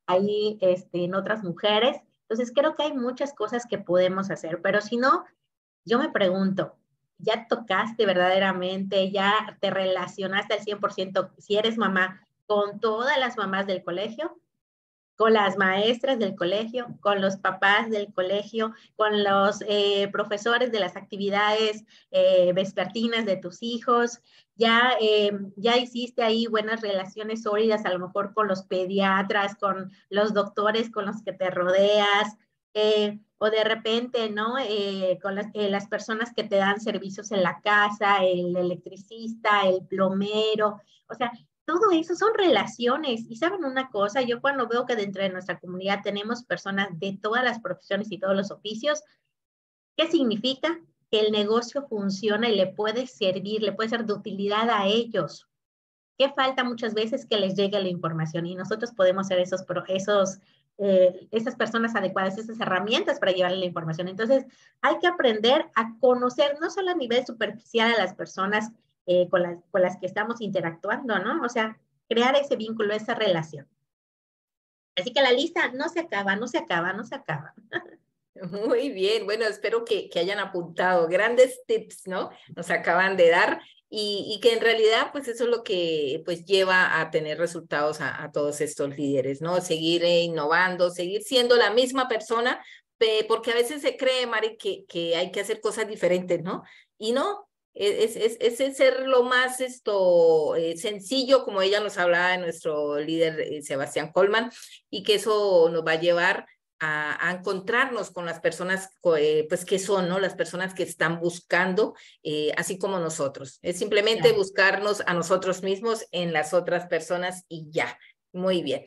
ahí este, en otras mujeres. Entonces creo que hay muchas cosas que podemos hacer, pero si no, yo me pregunto, ¿ya tocaste verdaderamente, ya te relacionaste al cien por ciento, si eres mamá, con todas las mamás del colegio? Con las maestras del colegio, con los papás del colegio, con los eh, profesores de las actividades eh, vespertinas de tus hijos, ya, eh, ya hiciste ahí buenas relaciones sólidas, a lo mejor con los pediatras, con los doctores con los que te rodeas, eh, o de repente, ¿no? Eh, con las, eh, las personas que te dan servicios en la casa, el electricista, el plomero, o sea, todo eso son relaciones. Y saben una cosa, yo cuando veo que dentro de nuestra comunidad tenemos personas de todas las profesiones y todos los oficios, ¿qué significa? Que el negocio funciona y le puede servir, le puede ser de utilidad a ellos. ¿Qué falta muchas veces? Que les llegue la información y nosotros podemos ser esos, esos, eh, esas personas adecuadas, esas herramientas para llevarle la información. Entonces, hay que aprender a conocer no solo a nivel superficial a las personas eh, con, las, con las que estamos interactuando, ¿no? O sea, crear ese vínculo, esa relación. Así que la lista no se acaba, no se acaba, no se acaba. Muy bien, bueno, espero que, que hayan apuntado grandes tips, ¿no? Nos acaban de dar y, y que en realidad, pues eso es lo que pues lleva a tener resultados a, a todos estos líderes, ¿no? Seguir eh, innovando, seguir siendo la misma persona, eh, porque a veces se cree, Mari, que, que hay que hacer cosas diferentes, ¿no? Y no, es, es, es, es ser lo más esto eh, sencillo, como ella nos hablaba de nuestro líder eh, Sebastián Colman, y que eso nos va a llevar A, a, encontrarnos con las personas eh, pues que son, ¿no? Las personas que están buscando, eh, así como nosotros. Es simplemente Claro. buscarnos a nosotros mismos en las otras personas y ya. Muy bien.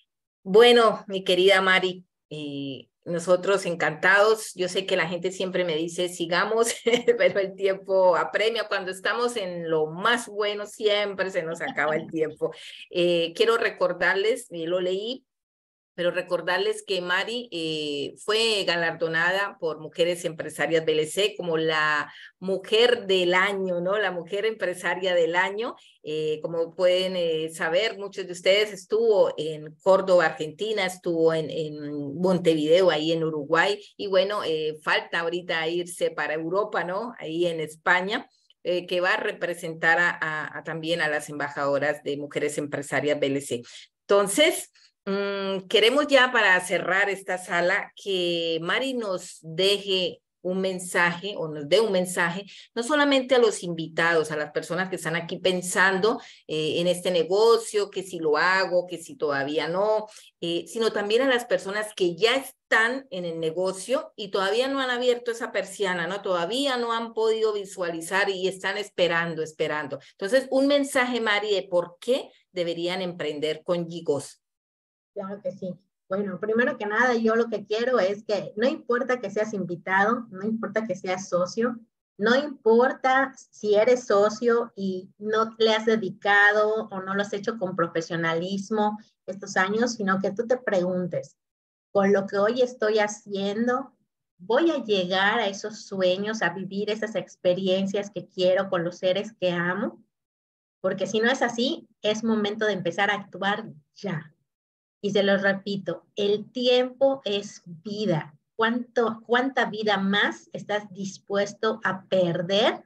Bueno, mi querida Mari, eh, nosotros encantados. Yo sé que la gente siempre me dice, sigamos, pero el tiempo apremia. Cuando estamos en lo más bueno, siempre se nos acaba el tiempo. Eh, quiero recordarles, eh, lo leí, pero recordarles que Mari eh, fue galardonada por Mujeres Empresarias B L C como la mujer del año, ¿no? La mujer empresaria del año. Eh, como pueden eh, saber, muchos de ustedes estuvo en Córdoba, Argentina, estuvo en, en Montevideo, ahí en Uruguay, y bueno, eh, falta ahorita irse para Europa, ¿no? Ahí en España. Eh, que va a representar a, a, a también a las embajadoras de Mujeres Empresarias B L C. Entonces, Mm, queremos ya para cerrar esta sala que Mari nos deje un mensaje o nos dé un mensaje, no solamente a los invitados, a las personas que están aquí pensando eh, en este negocio, que si lo hago, que si todavía no, eh, sino también a las personas que ya están en el negocio y todavía no han abierto esa persiana, ¿no? Todavía no han podido visualizar y están esperando, esperando. Entonces, un mensaje, Mari, de por qué deberían emprender con Gigos. Claro que sí. Bueno, primero que nada, yo lo que quiero es que no importa que seas invitado, no importa que seas socio, no importa si eres socio y no le has dedicado o no lo has hecho con profesionalismo estos años, sino que tú te preguntes, con lo que hoy estoy haciendo, ¿voy a llegar a esos sueños, a vivir esas experiencias que quiero con los seres que amo? Porque si no es así, es momento de empezar a actuar ya. Y se los repito, el tiempo es vida. ¿Cuánto, cuánta vida más estás dispuesto a perder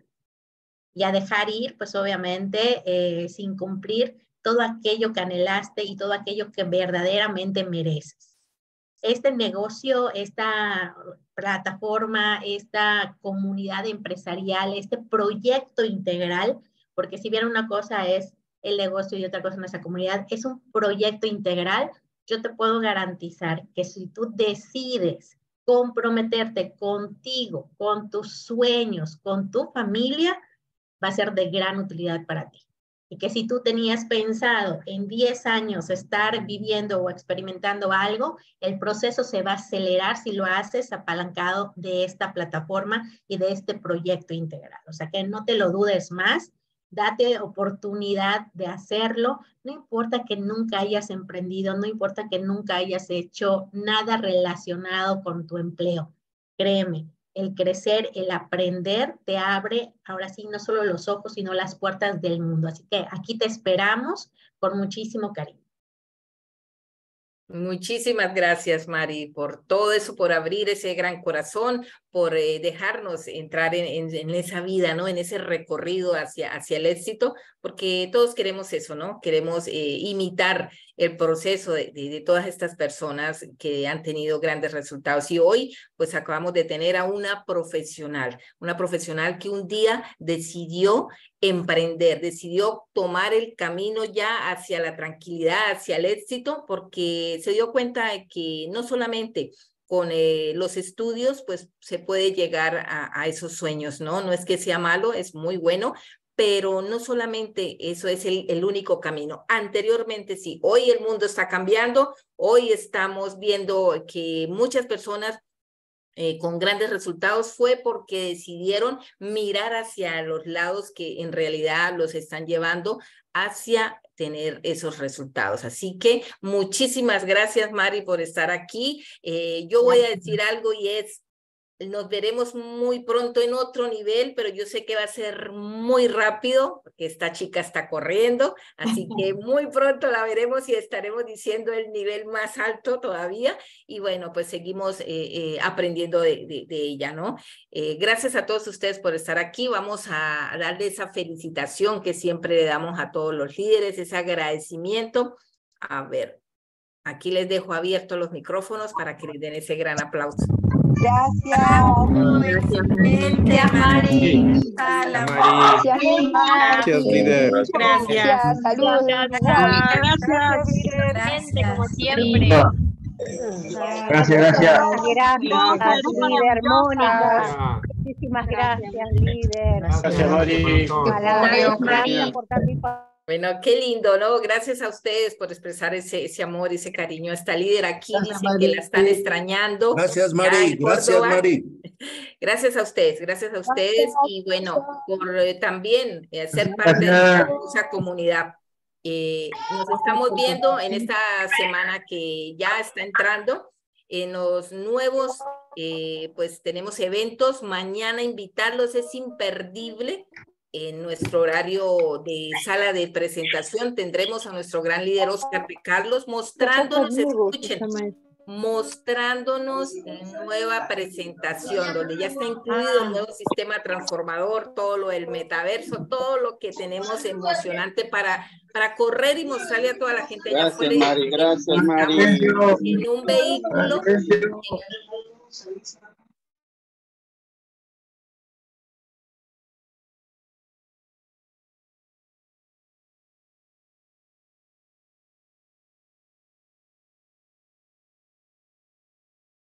y a dejar ir? Pues obviamente eh, sin cumplir todo aquello que anhelaste y todo aquello que verdaderamente mereces. Este negocio, esta plataforma, esta comunidad empresarial, este proyecto integral, porque si bien una cosa es el negocio y otra cosa es nuestra comunidad, es un proyecto integral. Yo te puedo garantizar que si tú decides comprometerte contigo, con tus sueños, con tu familia, va a ser de gran utilidad para ti. Y que si tú tenías pensado en diez años estar viviendo o experimentando algo, el proceso se va a acelerar si lo haces apalancado de esta plataforma y de este proyecto integral. O sea que no te lo dudes más, date oportunidad de hacerlo, no importa que nunca hayas emprendido, no importa que nunca hayas hecho nada relacionado con tu empleo. Créeme, el crecer, el aprender, te abre ahora sí no solo los ojos, sino las puertas del mundo. Así que aquí te esperamos con muchísimo cariño. Muchísimas gracias, Mari, por todo eso, por abrir ese gran corazón, por eh, dejarnos entrar en, en, en esa vida, ¿no? En ese recorrido hacia, hacia el éxito, porque todos queremos eso, ¿no? Queremos eh, imitar el proceso de, de, de todas estas personas que han tenido grandes resultados. Y hoy, pues acabamos de tener a una profesional, una profesional que un día decidió emprender, decidió tomar el camino ya hacia la tranquilidad, hacia el éxito, porque se dio cuenta de que no solamente con eh, los estudios, pues se puede llegar a, a esos sueños, ¿no? No es que sea malo, es muy bueno, pero no solamente eso es el, el único camino. Anteriormente sí, hoy el mundo está cambiando, hoy estamos viendo que muchas personas Eh, con grandes resultados fue porque decidieron mirar hacia los lados que en realidad los están llevando hacia tener esos resultados. Así que muchísimas gracias, Mari, por estar aquí. Eh, yo voy a decir algo y es, nos veremos muy pronto en otro nivel, pero yo sé que va a ser muy rápido, porque esta chica está corriendo, así que muy pronto la veremos y estaremos diciendo el nivel más alto todavía, y bueno, pues seguimos eh, eh, aprendiendo de, de, de ella, ¿no? Eh, gracias a todos ustedes por estar aquí, vamos a darle esa felicitación que siempre le damos a todos los líderes, ese agradecimiento. A ver, aquí les dejo abiertos los micrófonos para que les den ese gran aplauso. Gracias. Gracias, Mari. Gracias, líder. Gracias. Saludos. Gracias, líder. Como siempre. Gracias, gracias. Gracias, líder Mónica. Muchísimas gracias, líder. Gracias, Mari. Gracias por tanta información. Bueno, qué lindo, ¿no? Gracias a ustedes por expresar ese, ese amor, ese cariño a esta líder. Aquí Gracias, dicen Mari. que la están extrañando. Gracias, Ya Mari. en Gracias, Córdoba. Mari. Gracias a ustedes, gracias a ustedes y bueno, por eh, también eh, ser parte de Gracias. esta hermosa comunidad. Eh, nos estamos viendo en esta semana que ya está entrando en los nuevos, eh, pues tenemos eventos. Mañana invitarlos, es imperdible. En nuestro horario de sala de presentación tendremos a nuestro gran líder Oscar de Carlos mostrándonos, escuchen, mostrándonos nueva presentación, donde ya está incluido el nuevo sistema transformador, todo lo del metaverso, todo lo que tenemos emocionante para, para correr y mostrarle a toda la gente allá Gracias, afuera. Mari, gracias, Mari. En un vehículo